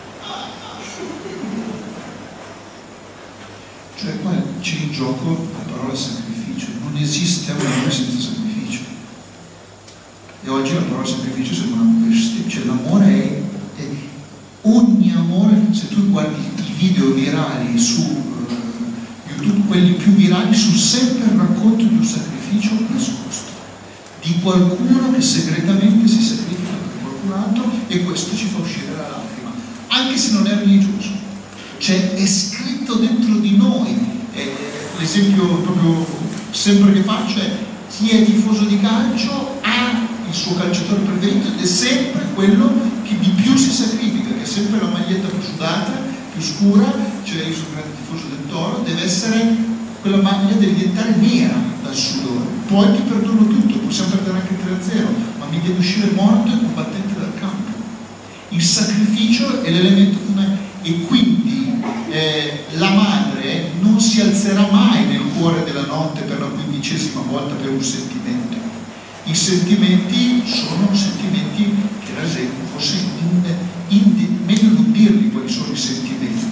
C: Cioè qua c'è in gioco la parola sacrificio. Non esiste amore senza sacrificio. E oggi la parola sacrificio sembra una bestia, cioè l'amore è, è ogni amore. Se tu guardi i video virali su uh, YouTube, quelli più virali sono sempre il racconto di un sacrificio nascosto, di qualcuno che segretamente si sacrifica per qualcun altro, e questo ci fa uscire la lacrima, anche se non è religioso, cioè è scritto dentro di noi. Eh, l'esempio proprio sempre che faccio è: chi è tifoso di calcio ha il suo calciatore preferito ed è sempre quello che di più si sacrifica, che è sempre la maglietta più sudata, più scura. Cioè io sono un grande tifoso del Toro, deve essere, quella maglia deve diventare nera dal sudore. Poi ti perdono tutto, possiamo perdere anche tre a zero, ma mi deve uscire morto e combattente dal campo. Il sacrificio è l'elemento fondamentale, e quindi eh, la madre non si alzerà mai nel cuore della notte per la quindicesima volta per un sentimento. I sentimenti sono sentimenti che la gente forse in, in, meglio non dirli quali sono i sentimenti.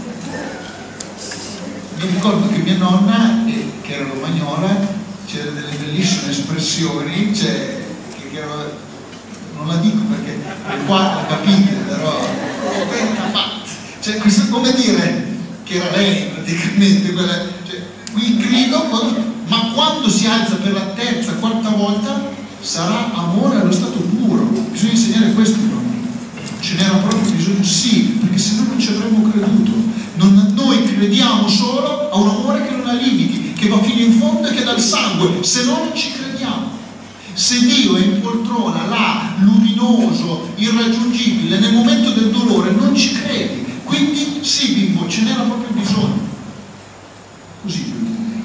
C: Mi ricordo che mia nonna, eh, che era romagnola, c'era delle bellissime espressioni, cioè, che, che era, non la dico perché qua la capite, però cioè, questo è come dire che era lei praticamente quella, cioè, qui grido, ma quando si alza per la terza, quarta volta sarà amore allo stato puro. Bisogna insegnare questo ai bambini. Ce n'era proprio bisogno, sì, perché se no non ci avremmo creduto. Non, noi crediamo solo a un amore che non ha limiti, che va fino in fondo e che dà il sangue, se no non ci crediamo. Se Dio è in poltrona, là, luminoso, irraggiungibile, nel momento del dolore non ci credi. Quindi sì, bimbo, ce n'era proprio bisogno. Così io direi.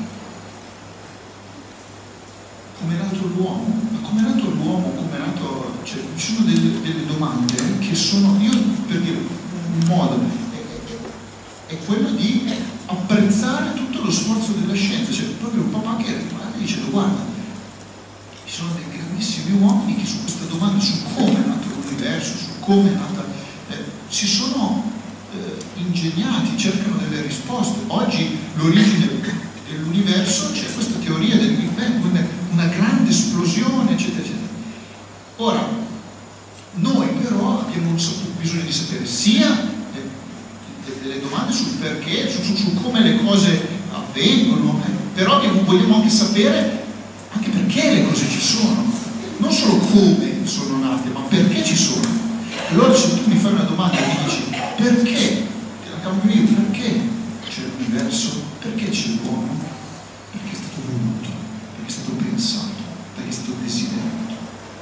C: Come è nato l'uomo? Ma come è nato l'uomo? Come è nato... Cioè, ci sono delle, delle domande che sono... Io, per dire, un modo è, è, è quello di apprezzare tutto lo sforzo della scienza. Cioè, proprio un papà che rimane e dice: guarda, ci sono dei grandissimi uomini che su questa domanda, su come è nato l'universo, su come è nata... Eh, si sono... ingegnati, cercano delle risposte. Oggi l'origine dell'universo, c'è questa teoria del Big Bang, una, una grande esplosione, eccetera, eccetera. Ora, noi però abbiamo bisogno di sapere sia delle domande sul perché, su, su, su come le cose avvengono, eh, però abbiamo, vogliamo anche sapere anche perché le cose ci sono, non solo come sono nate, ma perché ci sono. Allora se tu mi fai una domanda e mi dici perché, te la cambio io, perché c'è l'universo, perché c'è l'uomo, perché è stato voluto, perché è stato pensato, perché è stato desiderato.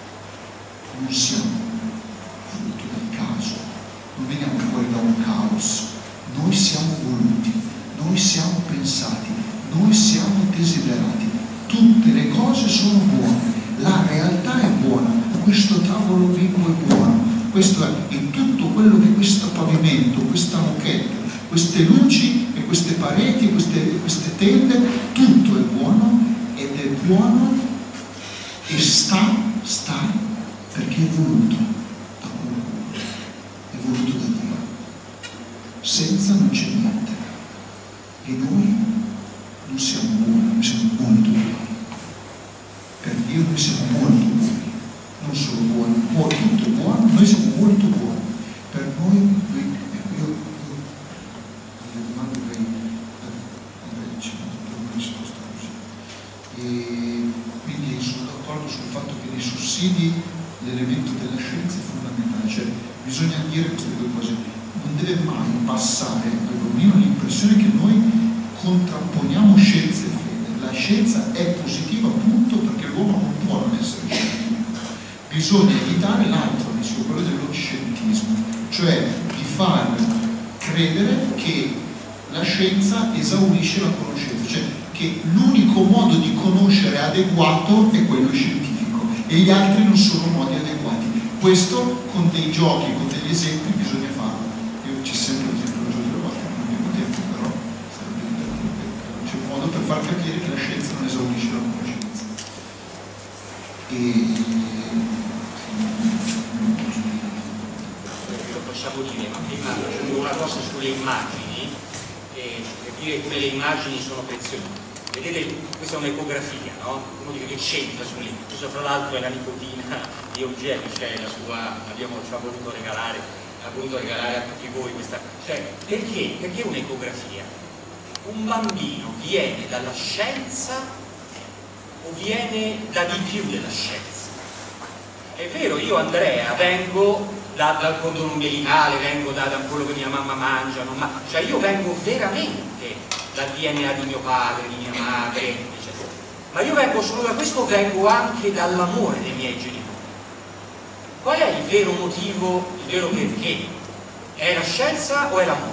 C: Non siamo frutto del caso, non veniamo fuori da un caos, noi siamo voluti, noi siamo pensati, noi siamo desiderati, tutte le cose sono buone, la realtà è buona, questo tavolo vivo è buono, questo è, e tutto quello che questo pavimento, questa moquette, queste luci e queste pareti, queste, queste tende, tutto è buono ed è buono e sta, sta perché è voluto da qualcuno, è voluto da Dio. Senza non c'è niente. E noi non siamo buoni, noi siamo molto buoni. Per Dio noi siamo molto buoni, non solo buoni, buoni, tutto è buono, noi siamo molto buoni. Per noi, noi ecco, io, io le domande avrei, avrei dato una risposta così. E quindi sono d'accordo sul fatto che nei sussidi l'elemento della scienza è fondamentale, cioè bisogna dire queste due cose, non deve mai passare al bambino l'impressione che noi contrapponiamo scienza e fede. La scienza è positiva appunto perché l'uomo non può non essere scientifico, bisogna evitare l'altro rischio, quello dello scientismo, cioè di far credere che la scienza esaurisce la conoscenza, cioè che l'unico modo di conoscere adeguato è quello scientifico e gli altri non sono modi adeguati. Questo con dei giochi, con degli esempi bisogna farlo. Io c'è sempre l'esempio dello gioco della volta, non abbiamo tempo, però sarebbe divertente. C'è un modo per far capire che la scienza non esaurisce la conoscenza. E
B: lo possiamo dire, ma prima aggiungo una cosa sulle immagini, e per dire come le immagini sono preziose. Vedete, questa è un'ecografia, no? Uno dice che c'entra su lì. Questa fra l'altro è la nipotina di Eugenio, cioè la sua, abbiamo ci ha voluto regalare, ha voluto regalare a tutti voi questa. Cioè, perché? Perché un'ecografia? Un bambino viene dalla scienza o viene da di più della scienza? È vero, io Andrea vengo da, dal cordone umbilicale, vengo da, da quello che mia mamma mangia, non ma, cioè io vengo veramente dal D N A di mio padre, di mia madre, eccetera. Ma io vengo solo da questo, vengo anche dall'amore dei miei genitori. Qual è il vero motivo, il vero perché? È la scienza o è l'amore?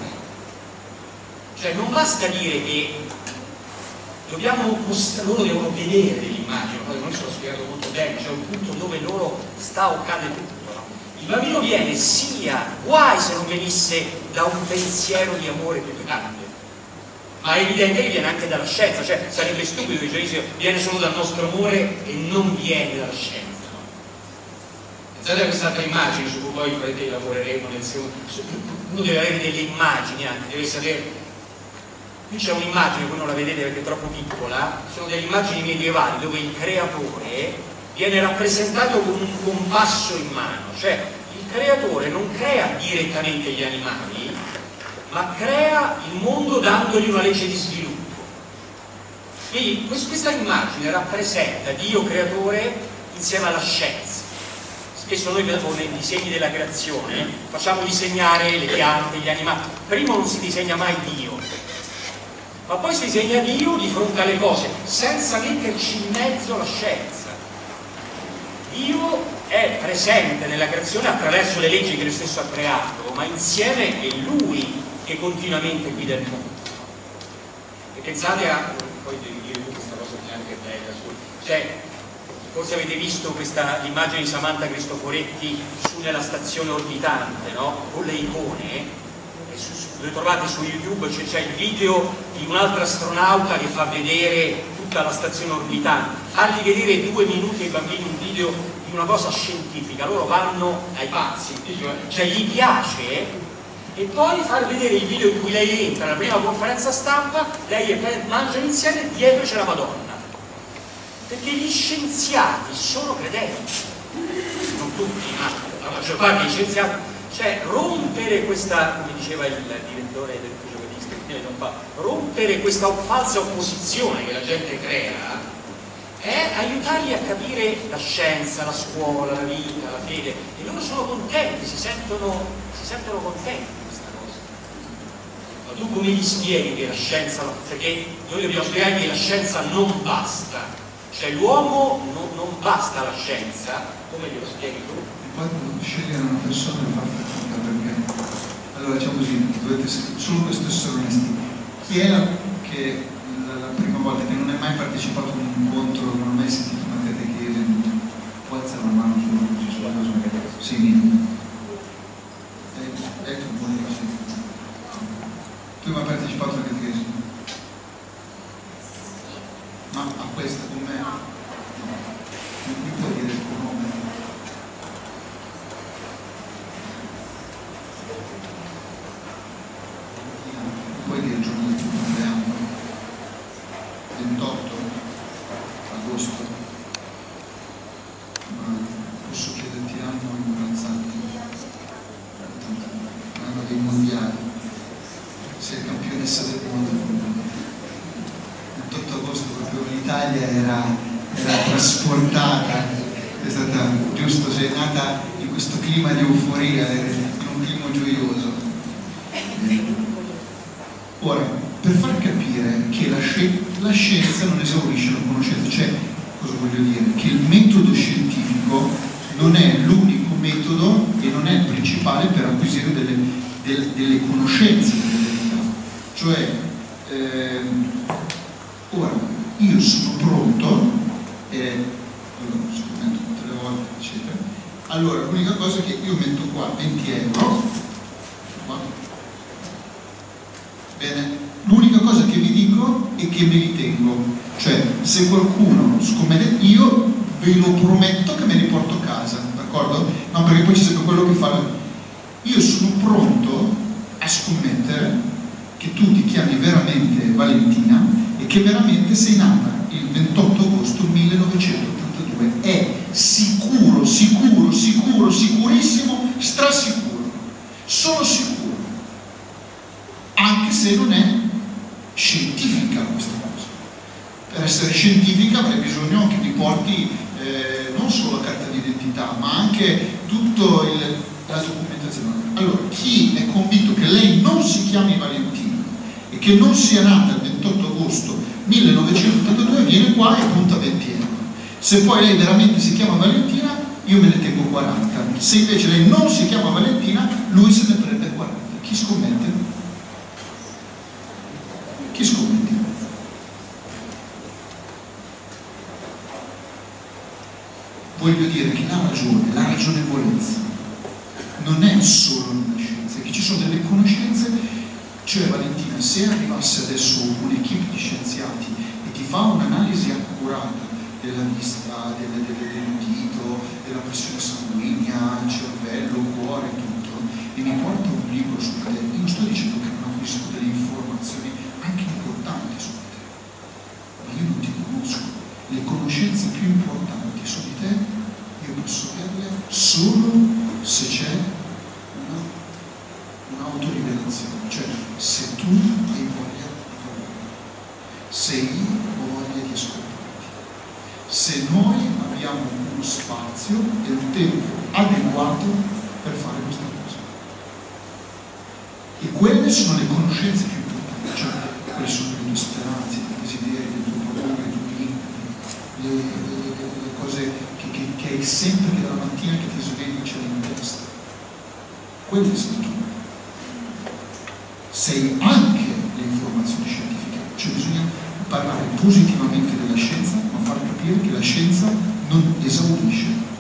B: Cioè non basta dire che dobbiamo loro devono vedere delle immagini, non ce l'ho spiegato molto bene, c'è un punto dove loro sta o cade tutto. No? Il bambino viene sia, guai se non venisse da un pensiero di amore più grande, ma è evidente che viene anche dalla scienza, cioè sarebbe stupido che dice viene solo dal nostro amore e non viene dalla scienza. No? Pensate a quest'altra immagine su cui poi farete lavoreremo nel secondo. Uno deve avere delle immagini anche, deve sapere. Qui c'è un'immagine, voi non la vedete perché è troppo piccola, sono delle immagini medievali dove il creatore viene rappresentato con un compasso in mano, cioè il creatore non crea direttamente gli animali, ma crea il mondo dandogli una legge di sviluppo. Quindi questa immagine rappresenta Dio creatore insieme alla scienza. Spesso noi nei disegni della creazione facciamo disegnare le piante, gli animali, prima non si disegna mai Dio, ma poi si disegna Dio di fronte alle cose, senza metterci in mezzo la scienza. Dio è presente nella creazione attraverso le leggi che Lui stesso ha creato, ma insieme è Lui che continuamente guida il mondo. E pensate a, poi devi dire tu questa cosa che è anche bella, cioè, forse avete visto questa immagine di Samantha Cristoforetti su nella stazione orbitante, no? Con le icone. Lo trovate su YouTube, c'è il video di un altro astronauta che fa vedere tutta la stazione orbitante. Fargli vedere due minuti ai bambini un video di una cosa scientifica, loro vanno ai pazzi, cioè gli piace e poi far vedere il video in cui lei entra alla prima conferenza stampa, lei e mangiano insieme e dietro c'è la Madonna. Perché gli scienziati sono credenti, non tutti, ma la maggior parte degli scienziati. Cioè rompere questa, come diceva il direttore dell'ufficio per gli iscrizioni, rompere questa falsa opposizione che la gente crea è aiutarli a capire la scienza, la scuola, la vita, la fede, e loro sono contenti, si sentono, si sentono contenti di questa cosa. Ma tu come gli spieghi che la scienza, perché noi dobbiamo spiegare che la scienza non basta, cioè l'uomo non, non basta la scienza, come glielo spieghi tu?
C: E poi scegliere una persona e far fatica, perché allora diciamo così, dovete solo questo essere onesti. Chi è la, che la, la prima volta che non è mai partecipato a un incontro, non ha mai sentito una catechesi, può alzare la mano solo così, sulla cosa? Sì, eh, ecco un po' di così. Tu hai mai partecipato alla catechesi? Ma a questa con me? Non mi puoi dire il tuo nome? Puoi dire il giorno del tuo compleanno? ventotto agosto? Ma posso chiederti l'anno imbarazzante? L'anno dei mondiali? Sei campionessa del mondo. ventotto agosto proprio l'Italia era, era trasportata, è stata, giusto, sei nata in questo clima di euforia, in un clima gioioso. Ora, per far capire che la, sci la scienza non esaurisce la conoscenza, cioè, cosa voglio dire? Che il metodo scientifico non è l'unico metodo e non è il principale per acquisire delle, delle, delle conoscenze delle verità. Cioè, ehm, ora, io sono pronto, eh, metto tutte le volte, eccetera. Allora, l'unica cosa è che io metto qua venti euro, qua. Bene, l'unica cosa che vi dico è che me li tengo, cioè se qualcuno scommette, io ve lo prometto che me li porto a casa, d'accordo? No, perché poi c'è sempre quello che fa. Io sono pronto a scommettere che tu ti chiami veramente Valentina e che veramente sei nata il ventotto agosto millenovecentottantadue. È sicuro, sicuro, sicuro, sicurissimo, strasicuro. Sono sicuro. Anche se non è scientifica questa cosa. Per essere scientifica avrei bisogno che mi porti eh, non solo la carta d'identità, ma anche tutta la documentazione. Allora, chi è convinto che lei non si chiami Valentina e che non sia nata il ventotto agosto millenovecentottantadue viene qua e punta venti euro. Se poi lei veramente si chiama Valentina, io me ne tengo quaranta. Se invece lei non si chiama Valentina, lui se ne prende quaranta. Chi scommette? Chi scommette? Voglio dire che la ragione, la ragionevolezza non è solo nella scienza, è che ci sono delle conoscenze, cioè Valentina, se arrivasse adesso un'equipe di scienziati e ti fa un'analisi accurata della vista, dell'udito, della pressione sanguigna, cervello, cuore, tutto, e mi porta un libro su te, io non sto dicendo che non acquisisco delle informazioni anche importanti su di te, ma io non ti conosco. Le conoscenze più importanti su di te io posso averle solo se c'è un'autorivelazione, cioè se tu hai voglia di parlare, se io ho voglia di ascoltarti, se noi abbiamo uno spazio e un tempo adeguato per fare questa cosa. E quelle sono le conoscenze più importanti, cioè quali sono le tue speranze, i tuoi desideri, le tue paure, i tuoi incubi, le, le, le cose che, che, che hai sempre, che dalla mattina che ti svegli c'è in testa. Quelle sei tu. Sei anche le informazioni scientifiche, cioè bisogna parlare positivamente della scienza, ma far capire che la scienza non esaurisce